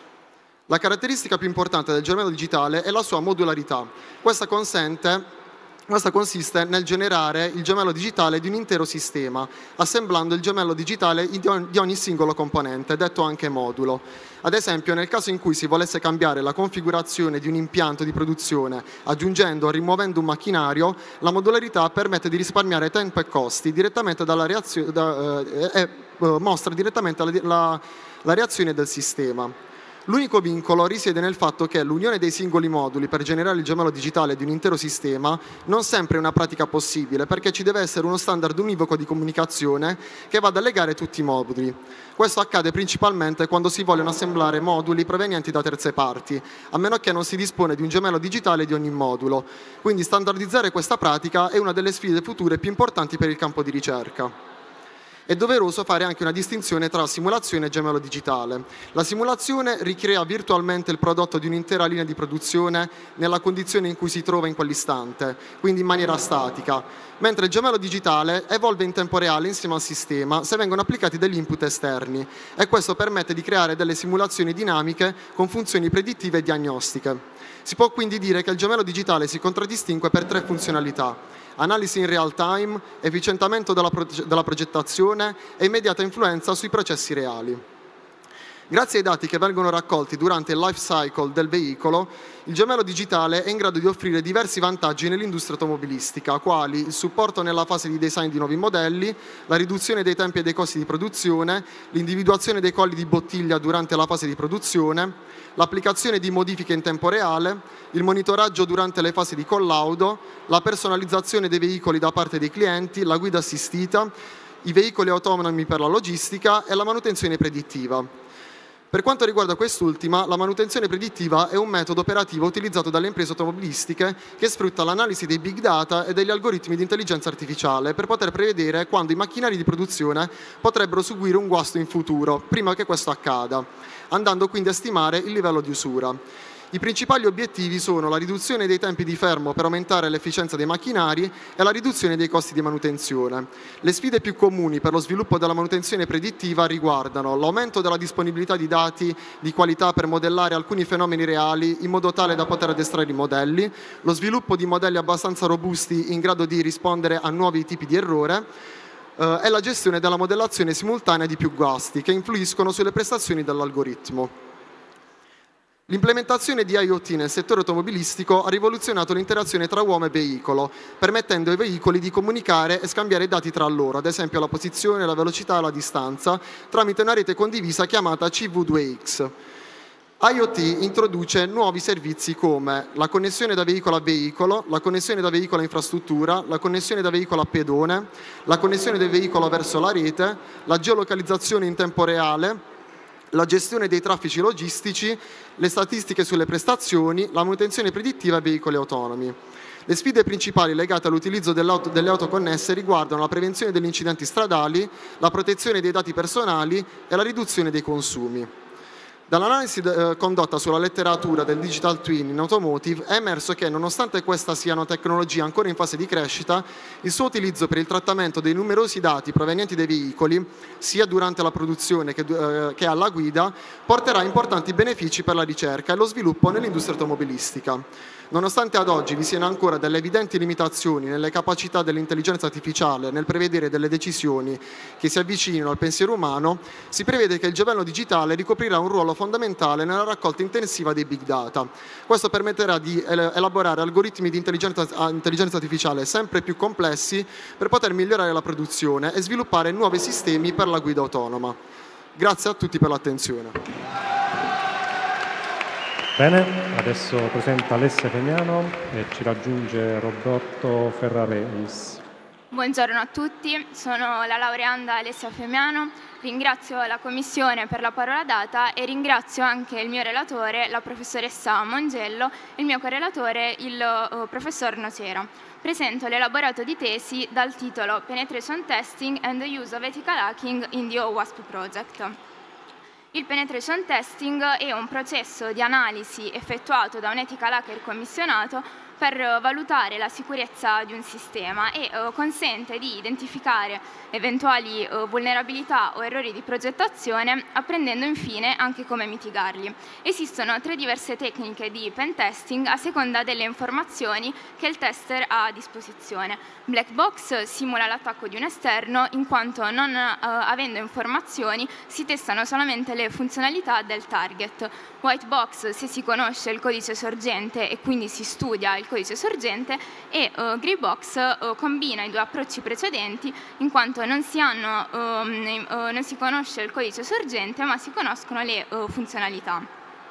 La caratteristica più importante del gemello digitale è la sua modularità. Questa consente Questa consiste nel generare il gemello digitale di un intero sistema, assemblando il gemello digitale di ogni singolo componente, detto anche modulo. Ad esempio, nel caso in cui si volesse cambiare la configurazione di un impianto di produzione, aggiungendo o rimuovendo un macchinario, la modularità permette di risparmiare tempo e costi direttamente dalla reazione, da, eh, e eh, mostra direttamente la, la, la reazione del sistema. L'unico vincolo risiede nel fatto che l'unione dei singoli moduli per generare il gemello digitale di un intero sistema non sempre è una pratica possibile, perché ci deve essere uno standard univoco di comunicazione che vada a legare tutti i moduli. Questo accade principalmente quando si vogliono assemblare moduli provenienti da terze parti, a meno che non si dispone di un gemello digitale di ogni modulo. Quindi standardizzare questa pratica è una delle sfide future più importanti per il campo di ricerca. È doveroso fare anche una distinzione tra simulazione e gemello digitale. La simulazione ricrea virtualmente il prodotto di un'intera linea di produzione nella condizione in cui si trova in quell'istante, quindi in maniera statica, mentre il gemello digitale evolve in tempo reale insieme al sistema se vengono applicati degli input esterni, e questo permette di creare delle simulazioni dinamiche con funzioni predittive e diagnostiche. Si può quindi dire che il gemello digitale si contraddistingue per tre funzionalità: analisi in real time, efficientamento della, proge- della progettazione e immediata influenza sui processi reali. Grazie ai dati che vengono raccolti durante il life cycle del veicolo, il gemello digitale è in grado di offrire diversi vantaggi nell'industria automobilistica, quali il supporto nella fase di design di nuovi modelli, la riduzione dei tempi e dei costi di produzione, l'individuazione dei colli di bottiglia durante la fase di produzione, l'applicazione di modifiche in tempo reale, il monitoraggio durante le fasi di collaudo, la personalizzazione dei veicoli da parte dei clienti, la guida assistita, i veicoli autonomi per la logistica e la manutenzione predittiva. Per quanto riguarda quest'ultima, la manutenzione predittiva è un metodo operativo utilizzato dalle imprese automobilistiche che sfrutta l'analisi dei big data e degli algoritmi di intelligenza artificiale per poter prevedere quando i macchinari di produzione potrebbero subire un guasto in futuro, prima che questo accada, andando quindi a stimare il livello di usura. I principali obiettivi sono la riduzione dei tempi di fermo per aumentare l'efficienza dei macchinari e la riduzione dei costi di manutenzione. Le sfide più comuni per lo sviluppo della manutenzione predittiva riguardano l'aumento della disponibilità di dati di qualità per modellare alcuni fenomeni reali in modo tale da poter addestrare i modelli, lo sviluppo di modelli abbastanza robusti in grado di rispondere a nuovi tipi di errore, eh, e la gestione della modellazione simultanea di più guasti che influiscono sulle prestazioni dell'algoritmo. L'implementazione di IoT nel settore automobilistico ha rivoluzionato l'interazione tra uomo e veicolo, permettendo ai veicoli di comunicare e scambiare dati tra loro, ad esempio la posizione, la velocità e la distanza, tramite una rete condivisa chiamata C V due X. IoT introduce nuovi servizi come la connessione da veicolo a veicolo, la connessione da veicolo a infrastruttura, la connessione da veicolo a pedone, la connessione del veicolo verso la rete, la geolocalizzazione in tempo reale, la gestione dei traffici logistici, le statistiche sulle prestazioni, la manutenzione predittiva e veicoli autonomi. Le sfide principali legate all'utilizzo delle auto, delle auto connesse riguardano la prevenzione degli incidenti stradali, la protezione dei dati personali e la riduzione dei consumi. Dall'analisi eh, condotta sulla letteratura del Digital Twin in automotive è emerso che, nonostante questa sia una tecnologia ancora in fase di crescita, il suo utilizzo per il trattamento dei numerosi dati provenienti dai veicoli, sia durante la produzione che, eh, che alla guida, porterà importanti benefici per la ricerca e lo sviluppo nell'industria automobilistica. Nonostante ad oggi vi siano ancora delle evidenti limitazioni nelle capacità dell'intelligenza artificiale nel prevedere delle decisioni che si avvicinino al pensiero umano, si prevede che il gemello digitale ricoprirà un ruolo fondamentale nella raccolta intensiva dei big data. Questo permetterà di elaborare algoritmi di intelligenza, intelligenza artificiale sempre più complessi per poter migliorare la produzione e sviluppare nuovi sistemi per la guida autonoma. Grazie a tutti per l'attenzione. Bene, adesso presenta Alessia Femiano e ci raggiunge Roberto Ferrareis. Buongiorno a tutti, sono la laureanda Alessia Femiano, ringrazio la Commissione per la parola data e ringrazio anche il mio relatore, la professoressa Mongello, e il mio correlatore, il uh, professor Nocera. Presento l'elaborato di tesi dal titolo Penetration Testing and the Use of Ethical Hacking in the O WASP Project. Il penetration testing è un processo di analisi effettuato da un ethical hacker commissionato per valutare la sicurezza di un sistema e uh, consente di identificare eventuali uh, vulnerabilità o errori di progettazione, apprendendo infine anche come mitigarli. Esistono tre diverse tecniche di pen testing a seconda delle informazioni che il tester ha a disposizione. Black box simula l'attacco di un esterno, in quanto non uh, avendo informazioni si testano solamente le funzionalità del target. White box se si conosce il codice sorgente e quindi si studia il codice sorgente, e uh, Grey box uh, combina i due approcci precedenti, in quanto non si, hanno, um, uh, non si conosce il codice sorgente ma si conoscono le uh, funzionalità.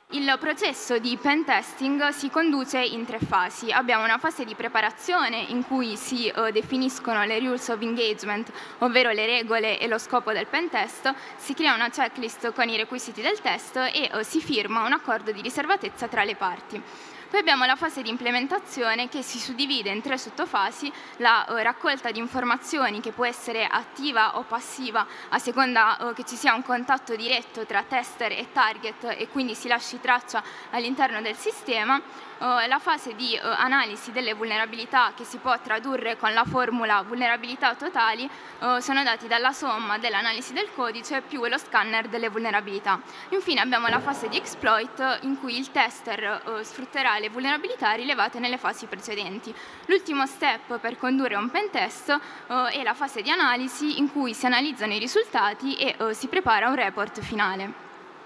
Il processo di pen testing si conduce in tre fasi. Abbiamo una fase di preparazione in cui si eh, definiscono le rules of engagement, ovvero le regole e lo scopo del pen test, si crea una checklist con i requisiti del test e eh, si firma un accordo di riservatezza tra le parti. Poi abbiamo la fase di implementazione che si suddivide in tre sottofasi: la eh, raccolta di informazioni, che può essere attiva o passiva a seconda eh, che ci sia un contatto diretto tra tester e target e quindi si lasci traccia all'interno del sistema. Uh, la fase di uh, analisi delle vulnerabilità, che si può tradurre con la formula vulnerabilità totali, uh, sono dati dalla somma dell'analisi del codice più lo scanner delle vulnerabilità. Infine abbiamo la fase di exploit, in cui il tester uh, sfrutterà le vulnerabilità rilevate nelle fasi precedenti. L'ultimo step per condurre un pen test uh, è la fase di analisi, in cui si analizzano i risultati e uh, si prepara un report finale.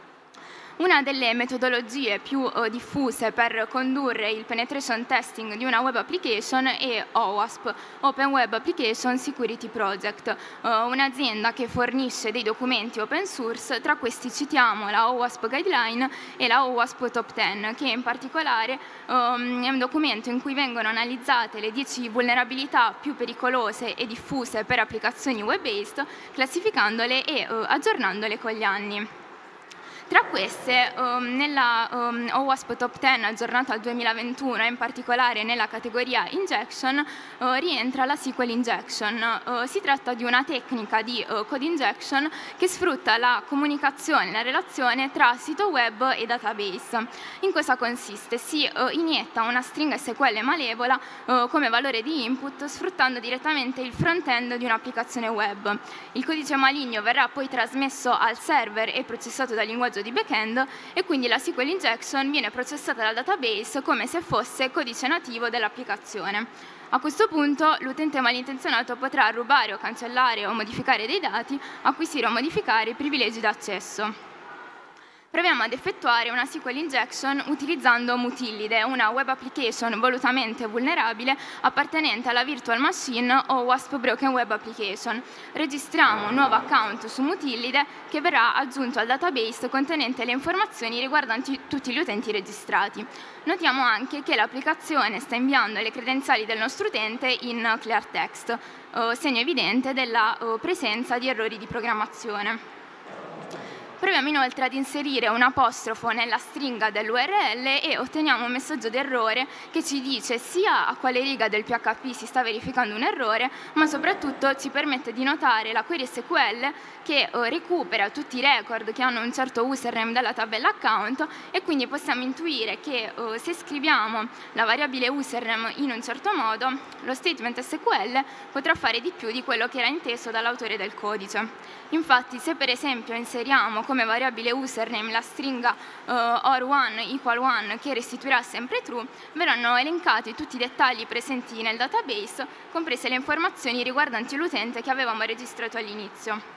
Una delle metodologie più uh, diffuse per condurre il penetration testing di una web application è O W A S P, Open Web Application Security Project, uh, un'azienda che fornisce dei documenti open source. Tra questi citiamo la O W A S P Guideline e la O W A S P Top dieci, che in particolare um, è un documento in cui vengono analizzate le dieci vulnerabilità più pericolose e diffuse per applicazioni web-based, classificandole e uh, aggiornandole con gli anni. Tra queste, um, nella um, O W A S P Top dieci aggiornata al duemilaventuno, in particolare nella categoria Injection, uh, rientra la S Q L Injection. Uh, si tratta di una tecnica di uh, code injection che sfrutta la comunicazione, la relazione tra sito web e database. In cosa consiste? Si uh, inietta una stringa S Q L malevola uh, come valore di input, sfruttando direttamente il front-end di un'applicazione web. Il codice maligno verrà poi trasmesso al server e processato dal linguaggio di backend, e quindi la S Q L injection viene processata dal database come se fosse codice nativo dell'applicazione. A questo punto l'utente malintenzionato potrà rubare o cancellare o modificare dei dati, acquisire o modificare i privilegi d'accesso. Proviamo ad effettuare una S Q L injection utilizzando Mutillide, una web application volutamente vulnerabile appartenente alla virtual machine o W A S P Broken Web Application. Registriamo un nuovo account su Mutillide che verrà aggiunto al database contenente le informazioni riguardanti tutti gli utenti registrati. Notiamo anche che l'applicazione sta inviando le credenziali del nostro utente in clear text, segno evidente della presenza di errori di programmazione. Proviamo inoltre ad inserire un apostrofo nella stringa dell'U R L e otteniamo un messaggio d'errore che ci dice sia a quale riga del P H P si sta verificando un errore, ma soprattutto ci permette di notare la query S Q L che eh, recupera tutti i record che hanno un certo username dalla tabella account, e quindi possiamo intuire che eh, se scriviamo la variabile username in un certo modo, lo statement S Q L potrà fare di più di quello che era inteso dall'autore del codice. Infatti, se per esempio inseriamo come variabile username la stringa uh, or one equal one che restituirà sempre true, verranno elencati tutti i dettagli presenti nel database, comprese le informazioni riguardanti l'utente che avevamo registrato all'inizio.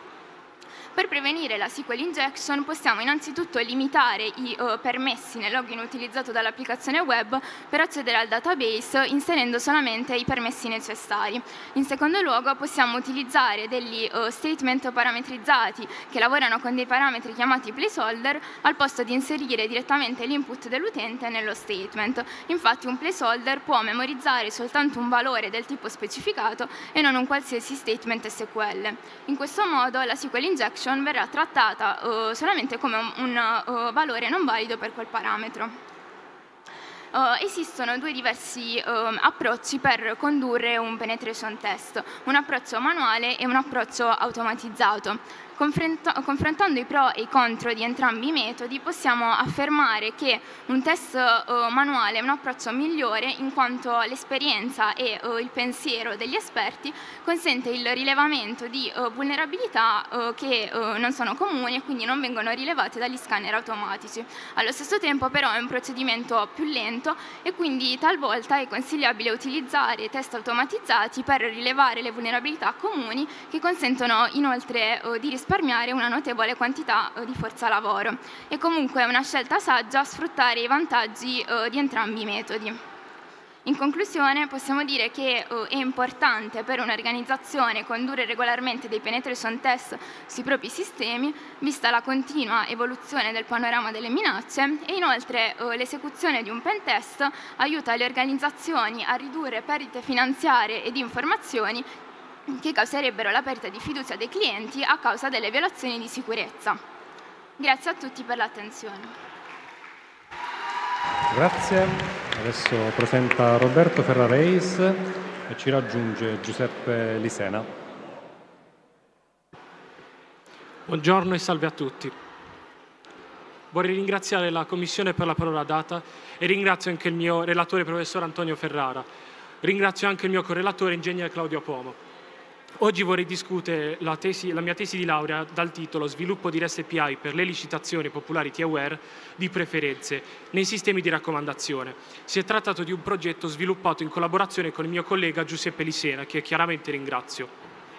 Per prevenire la S Q L injection possiamo innanzitutto limitare i uh, permessi nel login utilizzato dall'applicazione web per accedere al database, inserendo solamente i permessi necessari. In secondo luogo possiamo utilizzare degli uh, statement parametrizzati che lavorano con dei parametri chiamati placeholder al posto di inserire direttamente l'input dell'utente nello statement. Infatti un placeholder può memorizzare soltanto un valore del tipo specificato e non un qualsiasi statement S Q L. In questo modo la S Q L injection verrà trattata uh, solamente come un, un uh, valore non valido per quel parametro. Uh, esistono due diversi uh, approcci per condurre un penetration test, un approccio manuale e un approccio automatizzato. Confrontando i pro e i contro di entrambi i metodi, possiamo affermare che un test uh, manuale è un approccio migliore in quanto l'esperienza e uh, il pensiero degli esperti consente il rilevamento di uh, vulnerabilità uh, che uh, non sono comuni e quindi non vengono rilevate dagli scanner automatici. Allo stesso tempo però è un procedimento più lento e quindi talvolta è consigliabile utilizzare test automatizzati per rilevare le vulnerabilità comuni, che consentono inoltre uh, di risparmiare una notevole quantità uh, di forza lavoro. È comunque una scelta saggia sfruttare i vantaggi uh, di entrambi i metodi. In conclusione, possiamo dire che uh, è importante per un'organizzazione condurre regolarmente dei penetration test sui propri sistemi, vista la continua evoluzione del panorama delle minacce, e inoltre uh, l'esecuzione di un pen test aiuta le organizzazioni a ridurre perdite finanziarie e di informazioni che causerebbero la perdita di fiducia dei clienti a causa delle violazioni di sicurezza. Grazie a tutti per l'attenzione. Grazie. Adesso presenta Roberto Ferrareis e ci raggiunge Giuseppe Lisena. Buongiorno e salve a tutti. Vorrei ringraziare la Commissione per la parola data e ringrazio anche il mio relatore, professor Antonio Ferrara. Ringrazio anche il mio correlatore, ingegnere Claudio Pomo. Oggi vorrei discutere la, tesi, la mia tesi di laurea dal titolo Sviluppo di R S P I per le licitazioni Popularity Aware di preferenze nei sistemi di raccomandazione. Si è trattato di un progetto sviluppato in collaborazione con il mio collega Giuseppe Lisena, che chiaramente ringrazio.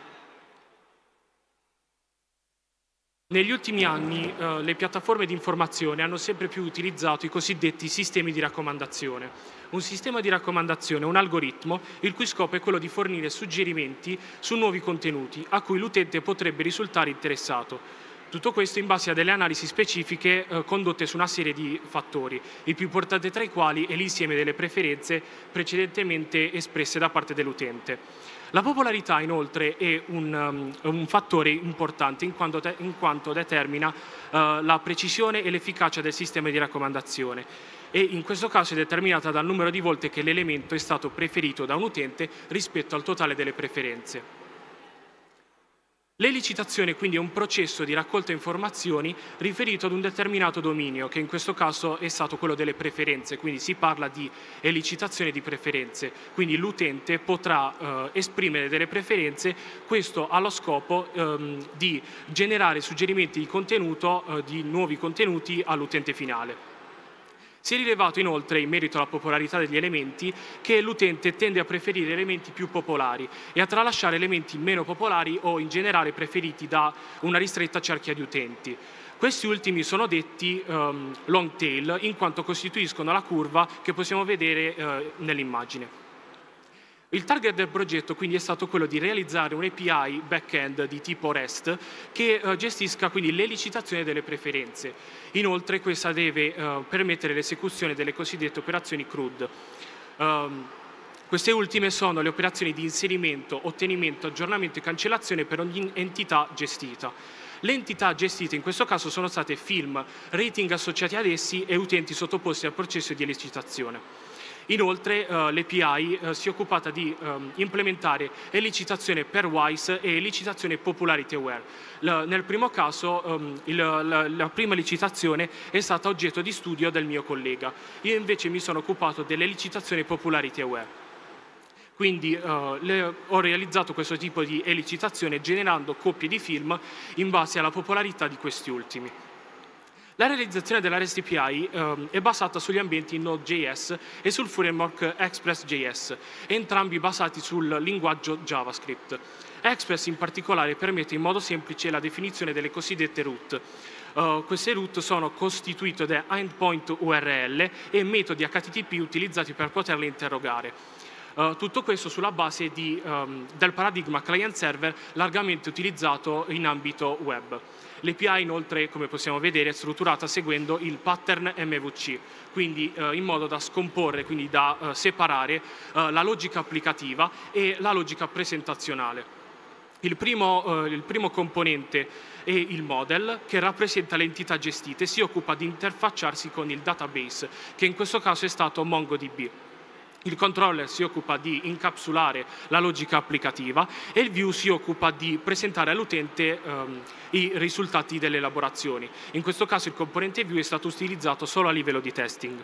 Negli ultimi anni eh, le piattaforme di informazione hanno sempre più utilizzato i cosiddetti sistemi di raccomandazione. Un sistema di raccomandazione è un algoritmo il cui scopo è quello di fornire suggerimenti su nuovi contenuti a cui l'utente potrebbe risultare interessato. Tutto questo in base a delle analisi specifiche eh, condotte su una serie di fattori, il più importante tra i quali è l'insieme delle preferenze precedentemente espresse da parte dell'utente. La popolarità inoltre è un, um, un fattore importante in quanto, te, in quanto determina uh, la precisione e l'efficacia del sistema di raccomandazione e in questo caso è determinata dal numero di volte che l'elemento è stato preferito da un utente rispetto al totale delle preferenze. Le licitazioni quindi è un processo di raccolta informazioni riferito ad un determinato dominio, che in questo caso è stato quello delle preferenze, quindi si parla di elicitazione di preferenze, quindi l'utente potrà eh, esprimere delle preferenze, questo ha lo scopo ehm, di generare suggerimenti di contenuto, eh, di nuovi contenuti all'utente finale. Si è rilevato inoltre, in merito alla popolarità degli elementi, che l'utente tende a preferire elementi più popolari e a tralasciare elementi meno popolari o in generale preferiti da una ristretta cerchia di utenti. Questi ultimi sono detti um, long tail, in quanto costituiscono la curva che possiamo vedere uh, nell'immagine. Il target del progetto quindi è stato quello di realizzare un A P I back-end di tipo REST che eh, gestisca quindi l'elicitazione delle preferenze. Inoltre questa deve eh, permettere l'esecuzione delle cosiddette operazioni C R U D. Um, queste ultime sono le operazioni di inserimento, ottenimento, aggiornamento e cancellazione per ogni entità gestita. Le entità gestite in questo caso sono state film, rating associati ad essi e utenti sottoposti al processo di elicitazione. Inoltre uh, l'A P I uh, si è occupata di um, implementare elicitazione pairwise e elicitazione popularity aware. L nel primo caso um, il, la, la prima licitazione è stata oggetto di studio del mio collega. Io invece mi sono occupato dell'elicitazione popularity aware. Quindi uh, le, ho realizzato questo tipo di elicitazione generando coppie di film in base alla popolarità di questi ultimi. La realizzazione della REST A P I ehm, è basata sugli ambienti Node.js e sul framework Express.js, entrambi basati sul linguaggio JavaScript. Express in particolare permette in modo semplice la definizione delle cosiddette root. Uh, queste root sono costituite da endpoint U R L e metodi H T T P utilizzati per poterle interrogare. Uh, tutto questo sulla base di, um, del paradigma client-server largamente utilizzato in ambito web. L'A P I inoltre, come possiamo vedere, è strutturata seguendo il pattern M V C, quindi eh, in modo da scomporre, quindi da eh, separare eh, la logica applicativa e la logica presentazionale. Il primo, eh, il primo componente è il model, che rappresenta le entità gestite e si occupa di interfacciarsi con il database, che in questo caso è stato MongoDB. Il controller si occupa di incapsulare la logica applicativa e il view si occupa di presentare all'utente ehm, i risultati delle elaborazioni. In questo caso il componente view è stato utilizzato solo a livello di testing.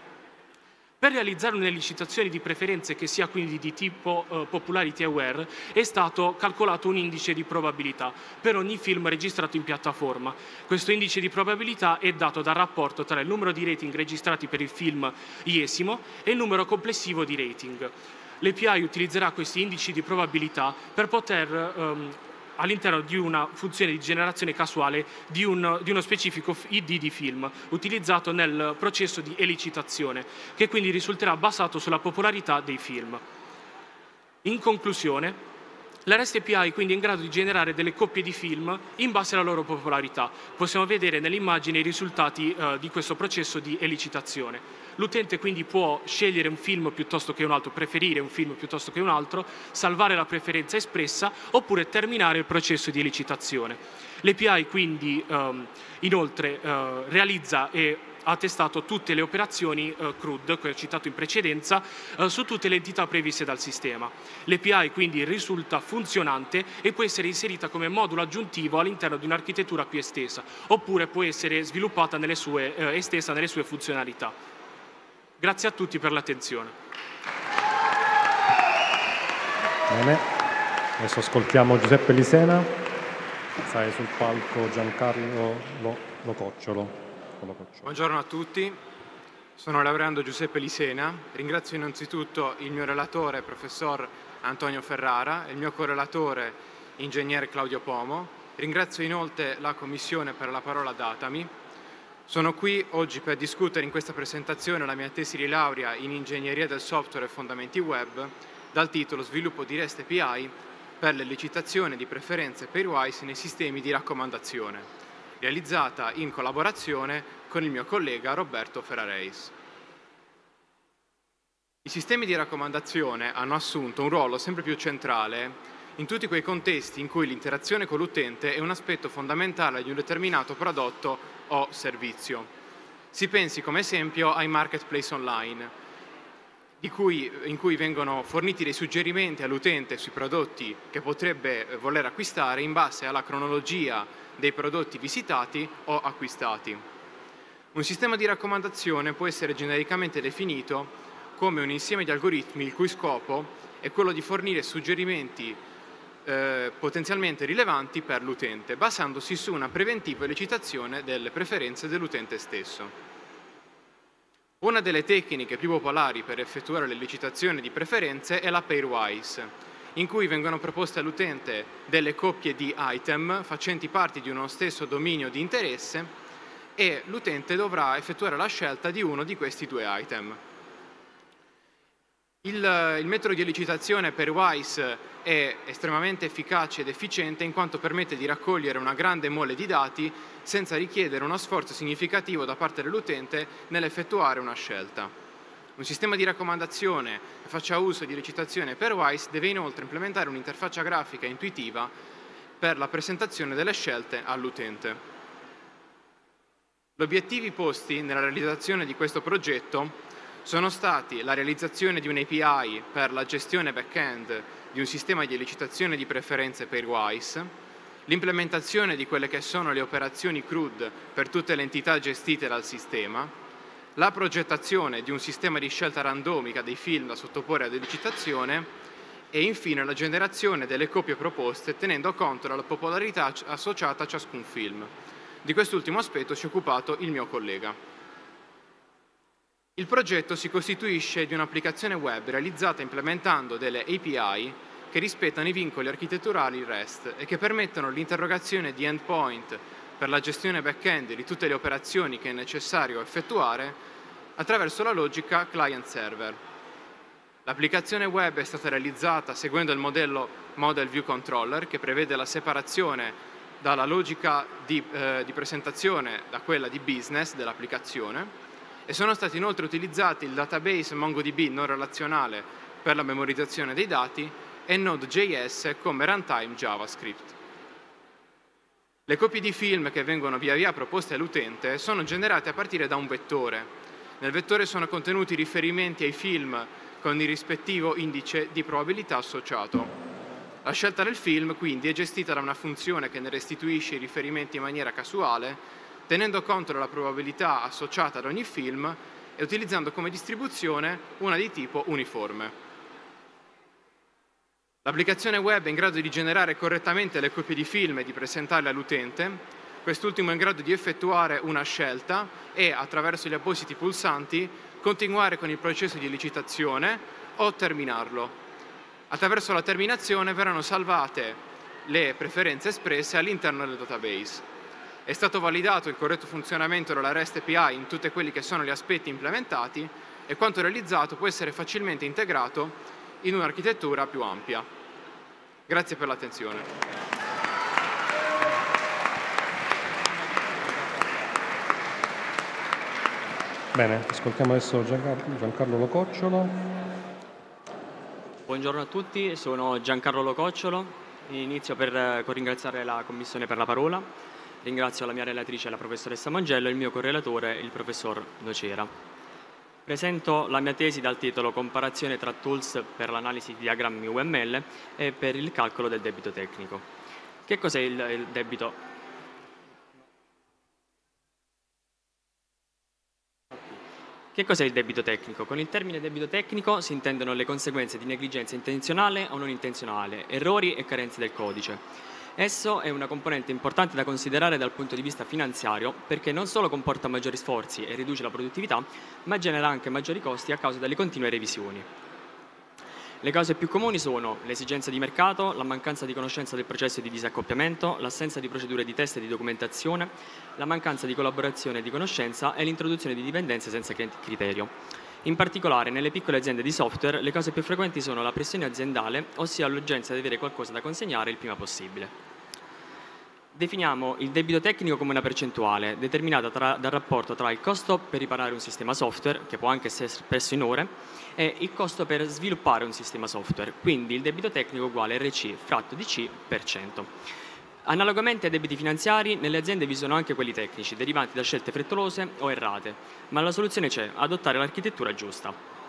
Per realizzare un'elicitazione di preferenze che sia quindi di tipo eh, popularity aware è stato calcolato un indice di probabilità per ogni film registrato in piattaforma. Questo indice di probabilità è dato dal rapporto tra il numero di rating registrati per il film iesimo e il numero complessivo di rating. L'A P I utilizzerà questi indici di probabilità per poter ehm, all'interno di una funzione di generazione casuale di, un, di uno specifico I D di film utilizzato nel processo di elicitazione, che quindi risulterà basato sulla popolarità dei film. In conclusione, la REST A P I quindi è in grado di generare delle coppie di film in base alla loro popolarità. Possiamo vedere nell'immagine i risultati eh, di questo processo di elicitazione. L'utente quindi può scegliere un film piuttosto che un altro, preferire un film piuttosto che un altro, salvare la preferenza espressa oppure terminare il processo di elicitazione. L'A P I quindi ehm, inoltre eh, realizza e ha testato tutte le operazioni eh, C R U D, che ho citato in precedenza, eh, su tutte le entità previste dal sistema. L'A P I quindi risulta funzionante e può essere inserita come modulo aggiuntivo all'interno di un'architettura più estesa, oppure può essere sviluppata nelle sue, eh, estesa nelle sue funzionalità. Grazie a tutti per l'attenzione. Bene, adesso ascoltiamo Giuseppe Lisena, sale sul palco Giancarlo Lo, Lococciolo. Buongiorno a tutti, sono laureando Giuseppe Lisena. Ringrazio innanzitutto il mio relatore, professor Antonio Ferrara, e il mio correlatore, ingegnere Claudio Pomo. Ringrazio inoltre la Commissione per la parola datami. Sono qui oggi per discutere in questa presentazione la mia tesi di laurea in Ingegneria del Software e Fondamenti Web dal titolo Sviluppo di REST A P I per l'elicitazione di preferenze pairwise nei sistemi di raccomandazione, realizzata in collaborazione con il mio collega Roberto Ferrareis. I sistemi di raccomandazione hanno assunto un ruolo sempre più centrale in tutti quei contesti in cui l'interazione con l'utente è un aspetto fondamentale di un determinato prodotto o servizio. Si pensi come esempio ai marketplace online, di cui, in cui vengono forniti dei suggerimenti all'utente sui prodotti che potrebbe voler acquistare in base alla cronologia dei prodotti visitati o acquistati. Un sistema di raccomandazione può essere genericamente definito come un insieme di algoritmi il cui scopo è quello di fornire suggerimenti eh, potenzialmente rilevanti per l'utente, basandosi su una preventiva elicitazione delle preferenze dell'utente stesso. Una delle tecniche più popolari per effettuare l'elicitazione di preferenze è la pairwise, in cui vengono proposte all'utente delle coppie di item facenti parte di uno stesso dominio di interesse e l'utente dovrà effettuare la scelta di uno di questi due item. Il, il metodo di elicitazione pairwise è estremamente efficace ed efficiente in quanto permette di raccogliere una grande mole di dati senza richiedere uno sforzo significativo da parte dell'utente nell'effettuare una scelta. Un sistema di raccomandazione che faccia uso di elicitazione pairwise deve inoltre implementare un'interfaccia grafica intuitiva per la presentazione delle scelte all'utente. Gli obiettivi posti nella realizzazione di questo progetto sono stati la realizzazione di un'A P I per la gestione back-end di un sistema di elicitazione di preferenze pairwise, l'implementazione di quelle che sono le operazioni C R U D per tutte le entità gestite dal sistema, la progettazione di un sistema di scelta randomica dei film da sottoporre ad elicitazione e infine la generazione delle coppie proposte tenendo conto della popolarità associata a ciascun film. Di quest'ultimo aspetto si è occupato il mio collega. Il progetto si costituisce di un'applicazione web realizzata implementando delle A P I che rispettano i vincoli architetturali REST e che permettono l'interrogazione di endpoint per la gestione back-end di tutte le operazioni che è necessario effettuare attraverso la logica client-server. L'applicazione web è stata realizzata seguendo il modello Model View Controller che prevede la separazione dalla logica di, eh, di presentazione da quella di business dell'applicazione e sono stati inoltre utilizzati il database MongoDB non relazionale per la memorizzazione dei dati e Node.js come runtime JavaScript. Le copie di film che vengono via via proposte all'utente sono generate a partire da un vettore. Nel vettore sono contenuti riferimenti ai film con il rispettivo indice di probabilità associato. La scelta del film quindi è gestita da una funzione che ne restituisce i riferimenti in maniera casuale tenendo conto della probabilità associata ad ogni film e utilizzando come distribuzione una di tipo uniforme. L'applicazione web è in grado di generare correttamente le copie di film e di presentarle all'utente. Quest'ultimo è in grado di effettuare una scelta e, attraverso gli appositi pulsanti, continuare con il processo di elicitazione o terminarlo. Attraverso la terminazione verranno salvate le preferenze espresse all'interno del database. È stato validato il corretto funzionamento della REST A P I in tutti quelli che sono gli aspetti implementati e quanto realizzato può essere facilmente integrato in un'architettura più ampia. Grazie per l'attenzione. Bene, ascoltiamo adesso Giancarlo Lococciolo. Buongiorno a tutti, sono Giancarlo Lococciolo. Inizio per, con ringraziare la Commissione per la parola. Ringrazio la mia relatrice, la professoressa Mongello, e il mio correlatore, il professor Nocera. Presento la mia tesi dal titolo Comparazione tra tools per l'analisi di diagrammi U M L e per il calcolo del debito tecnico. Che cos'è il, il debito? Che cos'è il debito tecnico? Con il termine debito tecnico si intendono le conseguenze di negligenza intenzionale o non intenzionale, errori e carenze del codice. Esso è una componente importante da considerare dal punto di vista finanziario perché non solo comporta maggiori sforzi e riduce la produttività, ma genera anche maggiori costi a causa delle continue revisioni. Le cause più comuni sono l'esigenza di mercato, la mancanza di conoscenza del processo di disaccoppiamento, l'assenza di procedure di test e di documentazione, la mancanza di collaborazione e di conoscenza e l'introduzione di dipendenze senza criterio. In particolare, nelle piccole aziende di software, le cause più frequenti sono la pressione aziendale, ossia l'urgenza di avere qualcosa da consegnare il prima possibile. Definiamo il debito tecnico come una percentuale determinata tra, dal rapporto tra il costo per riparare un sistema software, che può anche essere espresso in ore, e il costo per sviluppare un sistema software, quindi il debito tecnico uguale R C fratto di C per cento. Analogamente ai debiti finanziari, nelle aziende vi sono anche quelli tecnici, derivanti da scelte frettolose o errate, ma la soluzione c'è: adottare l'architettura giusta.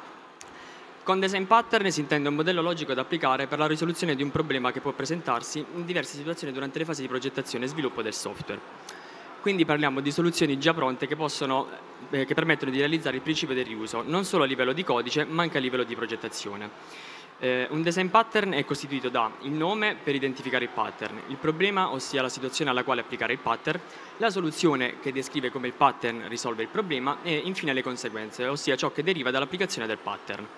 Con design pattern si intende un modello logico da applicare per la risoluzione di un problema che può presentarsi in diverse situazioni durante le fasi di progettazione e sviluppo del software. Quindi parliamo di soluzioni già pronte che, possono, eh, che permettono di realizzare il principio del riuso, non solo a livello di codice, ma anche a livello di progettazione. Eh, un design pattern è costituito da il nome per identificare il pattern, il problema, ossia la situazione alla quale applicare il pattern, la soluzione che descrive come il pattern risolve il problema e infine le conseguenze, ossia ciò che deriva dall'applicazione del pattern.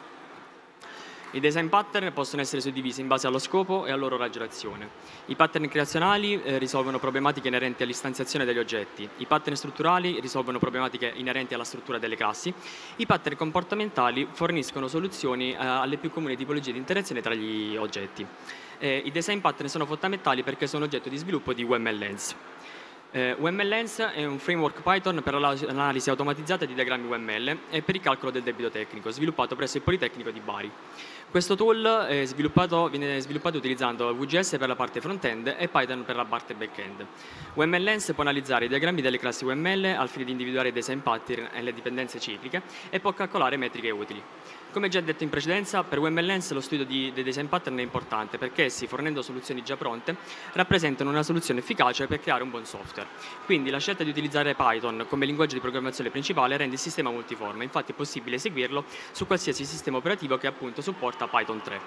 I design pattern possono essere suddivisi in base allo scopo e alla loro raggionazione. I pattern creazionali eh, risolvono problematiche inerenti all'istanziazione degli oggetti, i pattern strutturali risolvono problematiche inerenti alla struttura delle classi, i pattern comportamentali forniscono soluzioni eh, alle più comuni tipologie di interazione tra gli oggetti. Eh, I design pattern sono fondamentali perché sono oggetto di sviluppo di U M L Lens. Eh, U M L Lens è un framework Python per l'analisi automatizzata di diagrammi U M L e per il calcolo del debito tecnico, sviluppato presso il Politecnico di Bari. Questo tool è sviluppato, viene sviluppato utilizzando V G S per la parte front-end e Python per la parte back-end. U M L Lens può analizzare i diagrammi delle classi U M L al fine di individuare i design pattern e le dipendenze cicliche e può calcolare metriche utili. Come già detto in precedenza, per U M L Lens lo studio di, dei design pattern è importante perché essi, fornendo soluzioni già pronte, rappresentano una soluzione efficace per creare un buon software. Quindi la scelta di utilizzare Python come linguaggio di programmazione principale rende il sistema multiforme, infatti è possibile eseguirlo su qualsiasi sistema operativo che appunto supporta Python tre.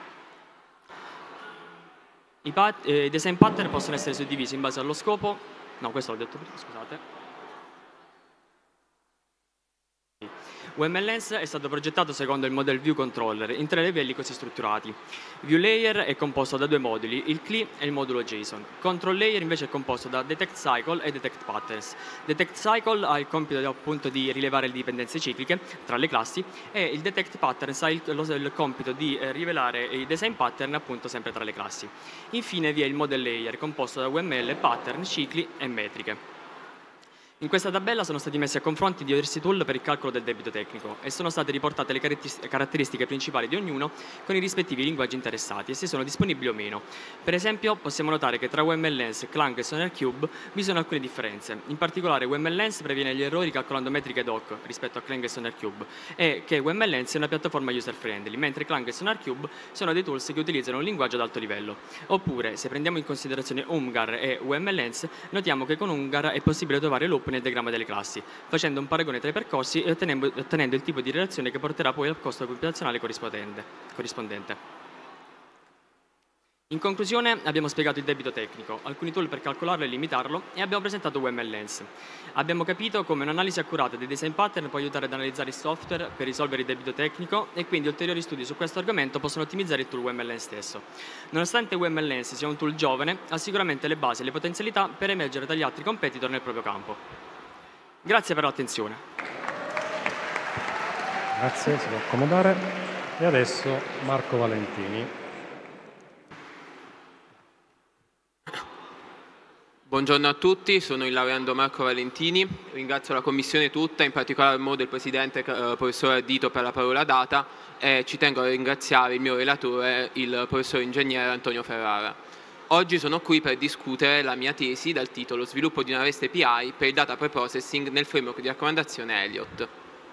I, pat eh, i design pattern possono essere suddivisi in base allo scopo, no questo l'ho detto prima, scusate. U M L Lens è stato progettato secondo il Model View Controller in tre livelli così strutturati. View Layer è composto da due moduli, il C L I e il modulo JSON. Control Layer invece è composto da Detect Cycle e Detect Patterns. Detect Cycle ha il compito appunto di rilevare le dipendenze cicliche tra le classi e il Detect Patterns ha il, lo, il compito di eh, rivelare i design pattern appunto sempre tra le classi. Infine vi è il Model Layer composto da U M L, pattern, cicli e metriche. In questa tabella sono stati messi a confronto diversi tool per il calcolo del debito tecnico e sono state riportate le caratteristiche principali di ognuno con i rispettivi linguaggi interessati e se sono disponibili o meno. Per esempio, possiamo notare che tra U M L Lens, Clang e SonarCube vi sono alcune differenze. In particolare, U M L Lens previene gli errori calcolando metriche ad hoc rispetto a Clang e SonarCube e che U M L Lens è una piattaforma user-friendly, mentre Clang e SonarCube sono dei tools che utilizzano un linguaggio ad alto livello. Oppure, se prendiamo in considerazione Umgar e U M L Lens, notiamo che con Umgar è possibile trovare loop nel diagramma delle classi, facendo un paragone tra i percorsi e ottenendo, ottenendo il tipo di relazione che porterà poi al costo computazionale corrispondente. In conclusione abbiamo spiegato il debito tecnico, alcuni tool per calcolarlo e limitarlo e abbiamo presentato U M L Lens. Abbiamo capito come un'analisi accurata dei design pattern può aiutare ad analizzare il software per risolvere il debito tecnico e quindi ulteriori studi su questo argomento possono ottimizzare il tool U M L Lens stesso. Nonostante U M L Lens sia un tool giovane, ha sicuramente le basi e le potenzialità per emergere dagli altri competitor nel proprio campo. Grazie per l'attenzione. Grazie, si può accomodare. E adesso Marco Valentini. Buongiorno a tutti, sono il laureando Marco Valentini, ringrazio la Commissione tutta, in particolar modo il Presidente, eh, Professor Ardito, per la parola data e ci tengo a ringraziare il mio relatore, il Professor Ingegnere Antonio Ferrara. Oggi sono qui per discutere la mia tesi dal titolo Sviluppo di una REST A P I per il Data Preprocessing nel framework di raccomandazione Elliott.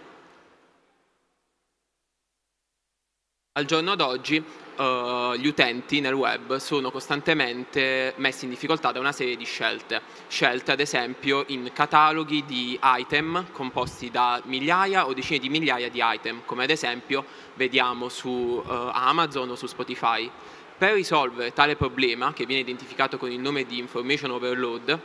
Al giorno d'oggi uh, gli utenti nel web sono costantemente messi in difficoltà da una serie di scelte. Scelte ad esempio in cataloghi di item composti da migliaia o decine di migliaia di item, come ad esempio vediamo su uh, Amazon o su Spotify. Per risolvere tale problema, che viene identificato con il nome di information overload,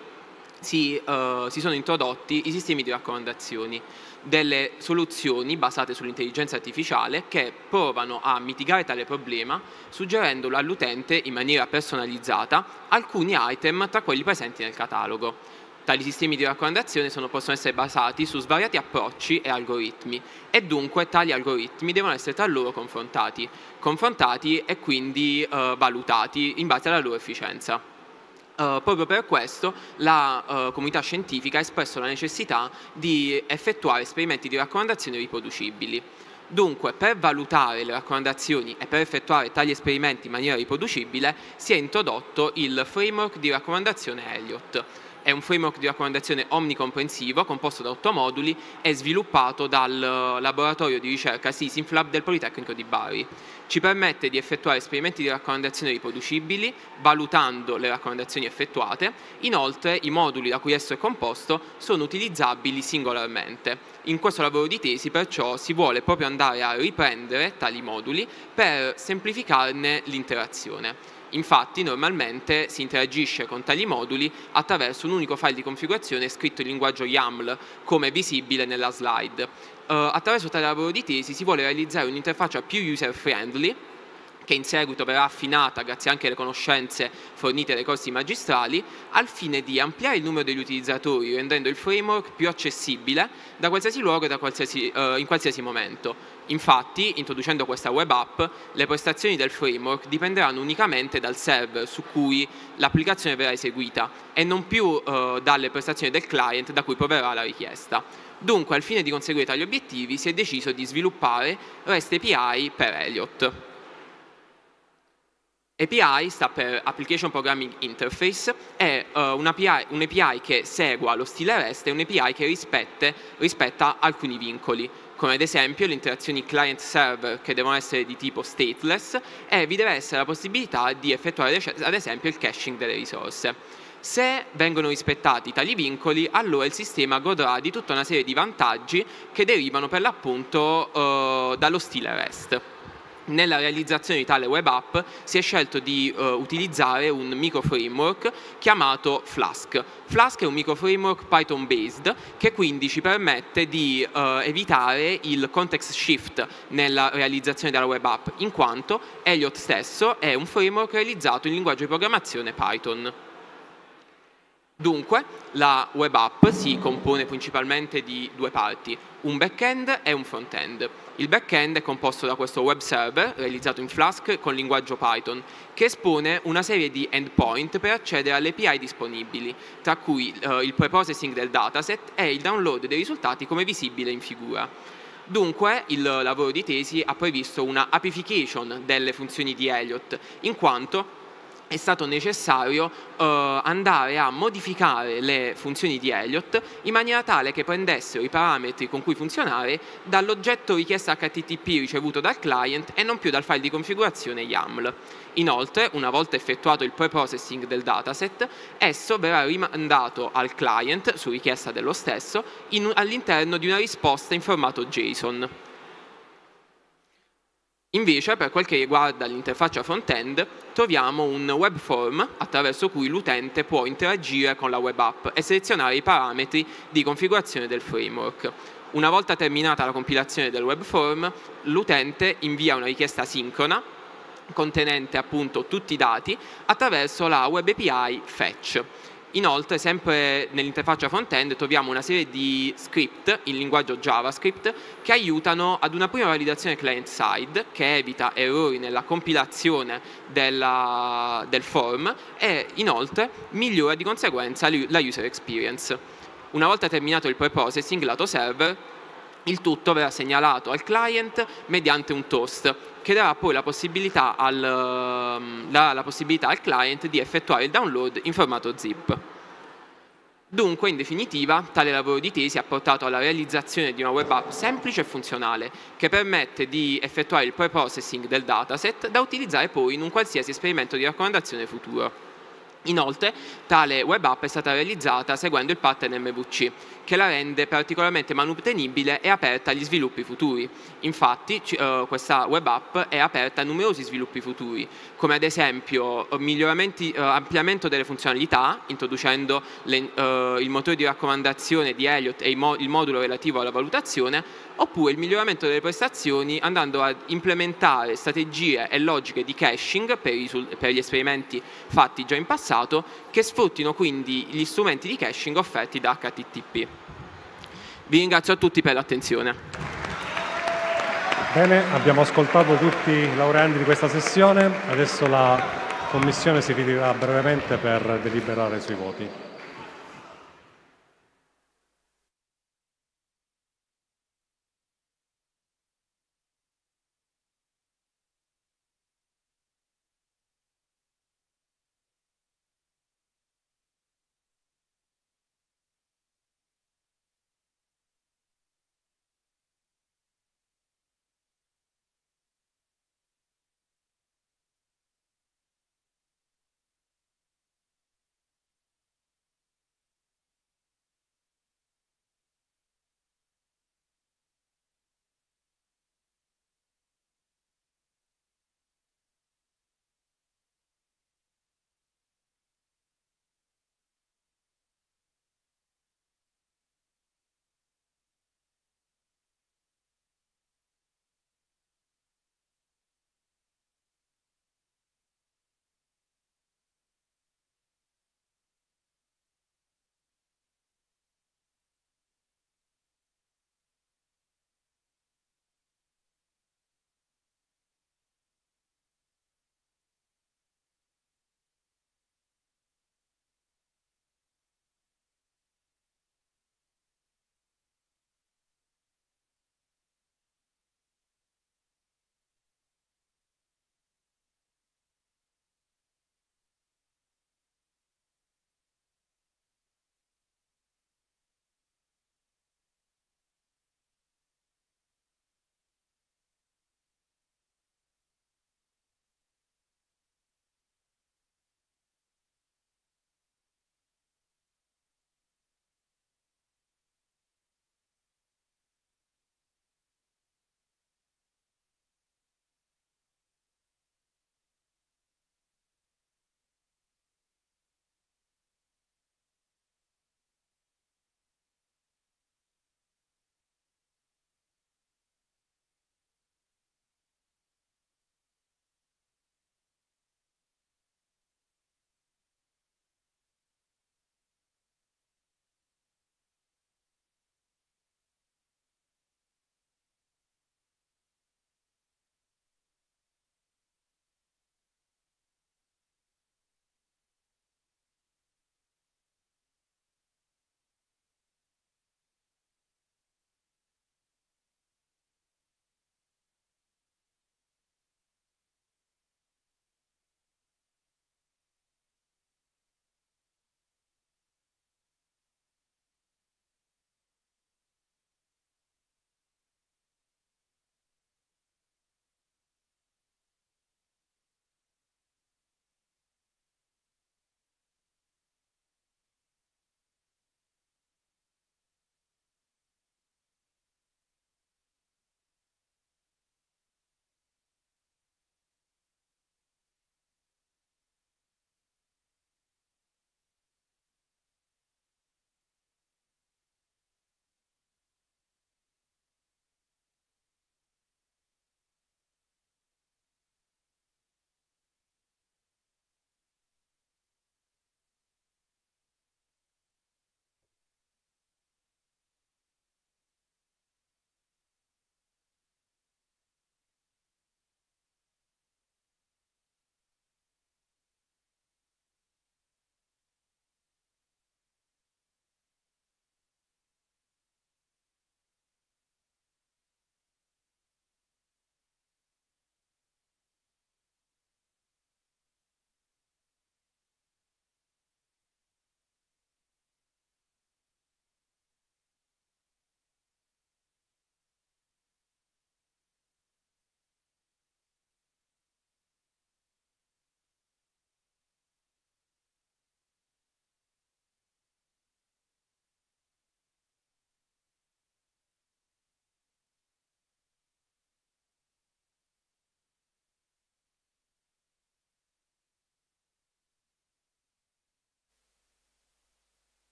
si, uh, si sono introdotti i sistemi di raccomandazioni, delle soluzioni basate sull'intelligenza artificiale che provano a mitigare tale problema suggerendo all'utente in maniera personalizzata alcuni item tra quelli presenti nel catalogo. Tali sistemi di raccomandazione sono, possono essere basati su svariati approcci e algoritmi e dunque tali algoritmi devono essere tra loro confrontati, confrontati e quindi uh, valutati in base alla loro efficienza. Uh, proprio per questo la uh, comunità scientifica ha espresso la necessità di effettuare esperimenti di raccomandazione riproducibili. Dunque, per valutare le raccomandazioni e per effettuare tali esperimenti in maniera riproducibile si è introdotto il framework di raccomandazione Elliott. È un framework di raccomandazione omnicomprensivo composto da otto moduli e sviluppato dal laboratorio di ricerca SysInflab del Politecnico di Bari. Ci permette di effettuare esperimenti di raccomandazione riproducibili valutando le raccomandazioni effettuate. Inoltre i moduli da cui esso è composto sono utilizzabili singolarmente. In questo lavoro di tesi perciò si vuole proprio andare a riprendere tali moduli per semplificarne l'interazione. Infatti normalmente si interagisce con tali moduli attraverso un unico file di configurazione scritto in linguaggio YAML, come visibile nella slide. Uh, attraverso tale lavoro di tesi si vuole realizzare un'interfaccia più user-friendly, che in seguito verrà affinata grazie anche alle conoscenze fornite dai corsi magistrali, al fine di ampliare il numero degli utilizzatori, rendendo il framework più accessibile da qualsiasi luogo e da qualsiasi, uh, in qualsiasi momento. Infatti, introducendo questa web app, le prestazioni del framework dipenderanno unicamente dal server su cui l'applicazione verrà eseguita e non più uh, dalle prestazioni del client da cui proverà la richiesta. Dunque, al fine di conseguire tali obiettivi, si è deciso di sviluppare REST A P I per Elliott. A P I sta per Application Programming Interface, è uh, un, A P I, un A P I che segua lo stile REST e un A P I che rispette, rispetta alcuni vincoli, come ad esempio le interazioni client-server che devono essere di tipo stateless e vi deve essere la possibilità di effettuare ad esempio il caching delle risorse. Se vengono rispettati tali vincoli, allora il sistema godrà di tutta una serie di vantaggi che derivano per l'appunto uh, dallo stile REST. Nella realizzazione di tale web app si è scelto di uh, utilizzare un microframework chiamato Flask. Flask è un microframework Python based che quindi ci permette di uh, evitare il context shift nella realizzazione della web app, in quanto Elliott stesso è un framework realizzato in linguaggio di programmazione Python. Dunque, la web app si compone principalmente di due parti, un back-end e un front-end. Il back-end è composto da questo web server, realizzato in Flask con linguaggio Python, che espone una serie di endpoint per accedere alle A P I disponibili, tra cui eh, il preprocessing del dataset e il download dei risultati come visibile in figura. Dunque, il lavoro di tesi ha previsto una apification delle funzioni di Elliott, in quanto è stato necessario uh, andare a modificare le funzioni di Elliott in maniera tale che prendessero i parametri con cui funzionare dall'oggetto richiesta H T T P ricevuto dal client e non più dal file di configurazione YAML. Inoltre, una volta effettuato il preprocessing del dataset, esso verrà rimandato al client su richiesta dello stesso all'interno di una risposta in formato JSON. Invece, per quel che riguarda l'interfaccia front-end, troviamo un web form attraverso cui l'utente può interagire con la web app e selezionare i parametri di configurazione del framework. Una volta terminata la compilazione del web form, l'utente invia una richiesta sincrona contenente appunto tutti i dati attraverso la web A P I Fetch. Inoltre, sempre nell'interfaccia front-end troviamo una serie di script in linguaggio JavaScript che aiutano ad una prima validazione client-side che evita errori nella compilazione della, del form e inoltre migliora di conseguenza la user experience. Una volta terminato il preprocessing lato server, il tutto verrà segnalato al client mediante un toast che darà poi la possibilità al, darà la possibilità al client di effettuare il download in formato zip. Dunque, in definitiva, tale lavoro di tesi ha portato alla realizzazione di una web app semplice e funzionale che permette di effettuare il preprocessing del dataset da utilizzare poi in un qualsiasi esperimento di raccomandazione futuro. Inoltre, tale web app è stata realizzata seguendo il pattern M V C, che la rende particolarmente manutenibile e aperta agli sviluppi futuri. Infatti, eh, questa web app è aperta a numerosi sviluppi futuri, come ad esempio miglioramenti, eh, ampliamento delle funzionalità, introducendo le, eh, il motore di raccomandazione di Elliott e il, mo il modulo relativo alla valutazione, oppure il miglioramento delle prestazioni andando ad implementare strategie e logiche di caching per, per gli esperimenti fatti già in passato, che sfruttino quindi gli strumenti di caching offerti da H T T P. Vi ringrazio a tutti per l'attenzione. Bene, abbiamo ascoltato tutti i laureandi di questa sessione, adesso la Commissione si ritirerà brevemente per deliberare sui voti.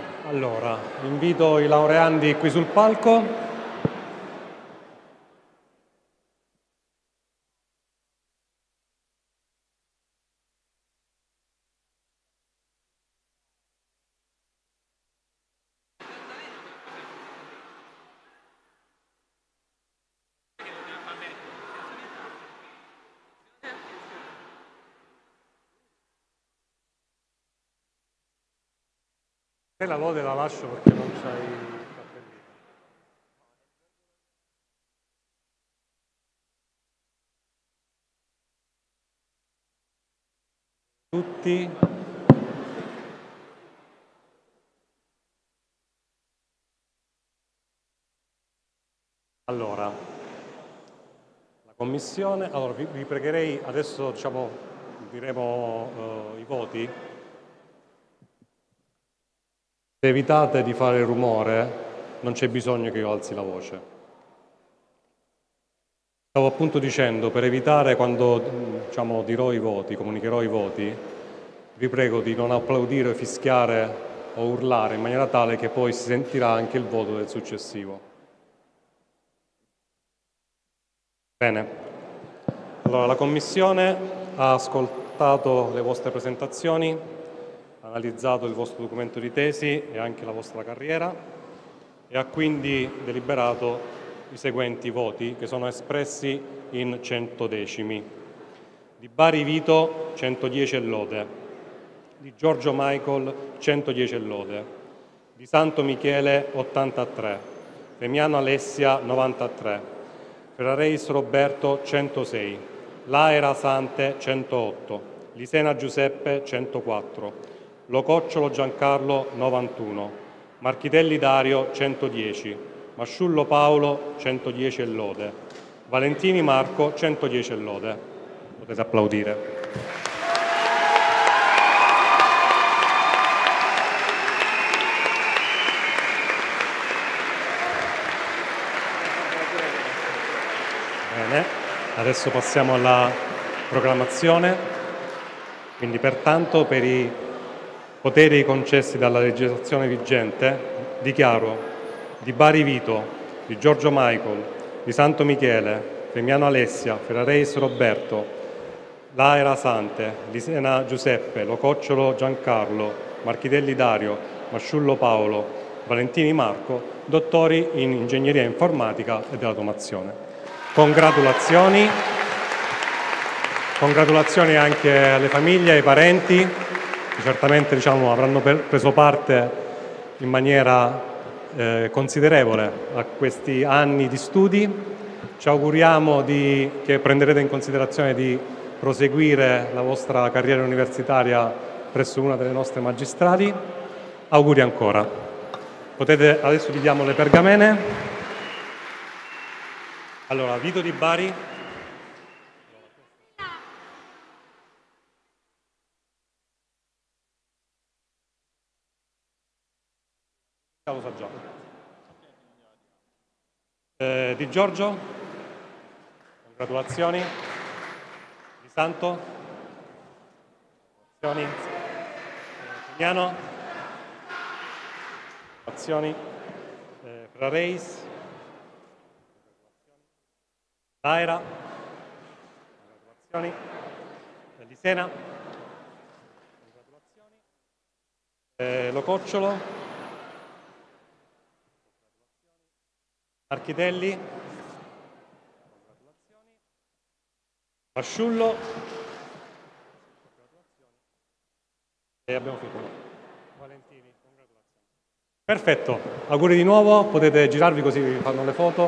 Allora, invito i laureandi qui sul palco. E la lode la lascio perché non c'hai il cappellino. Tutti. Allora, la commissione, allora vi, vi pregherei, adesso diciamo diremo uh, i voti. Se evitate di fare rumore, non c'è bisogno che io alzi la voce. Stavo appunto dicendo, per evitare quando diciamo, dirò i voti, comunicherò i voti, vi prego di non applaudire, fischiare o urlare in maniera tale che poi si sentirà anche il voto del successivo. Bene. Allora, la Commissione ha ascoltato le vostre presentazioni, analizzato il vostro documento di tesi e anche la vostra carriera e ha quindi deliberato i seguenti voti che sono espressi in cento decimi. Di Bari Vito centodieci e lode, di Giorgio Michael centodieci e lode, di Santo Michele ottantatré, Femiano Alessia novantatré, Ferrareis Roberto centosei, Laera Sante centootto, Lisena Giuseppe centoquattro, Lococciolo Giancarlo novantuno, Marchitelli Dario centodieci, Masciullo Paolo centodieci e lode, Valentini Marco centodieci e lode. Potete applaudire. Bene, adesso passiamo alla proclamazione. Quindi pertanto per i poteri concessi dalla legislazione vigente, dichiaro di Bari Vito, di Giorgio Michael, di Santo Michele, Femiano Alessia, Ferrareis Roberto, Laera Sante, Lisena Giuseppe, Lococciolo Giancarlo, Marchitelli Dario, Masciullo Paolo, Valentini Marco, dottori in ingegneria informatica e dell'automazione. Congratulazioni. Congratulazioni anche alle famiglie e ai parenti, che certamente diciamo, avranno preso parte in maniera eh, considerevole a questi anni di studi. Ci auguriamo di, che prenderete in considerazione di proseguire la vostra carriera universitaria presso una delle nostre magistrali. Auguri ancora. Potete, adesso vi diamo le pergamene. Allora, Vito di Bari. Lo sa già. Eh, di Giorgio? Congratulazioni. Di Santo? Congratulazioni. Giuliano? Congratulazioni. Eh, Ferrareis? Laera? Congratulazioni. Eh, Lisena? Congratulazioni. Eh, Lococciolo? Marchitelli, Masciullo e abbiamo finito. Valentini, congratulazioni. Perfetto, auguri di nuovo, potete girarvi così vi fanno le foto.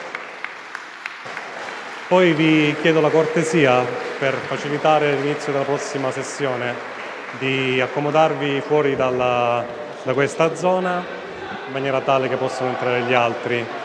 Poi vi chiedo la cortesia per facilitare l'inizio della prossima sessione di accomodarvi fuori dalla, da questa zona in maniera tale che possano entrare gli altri.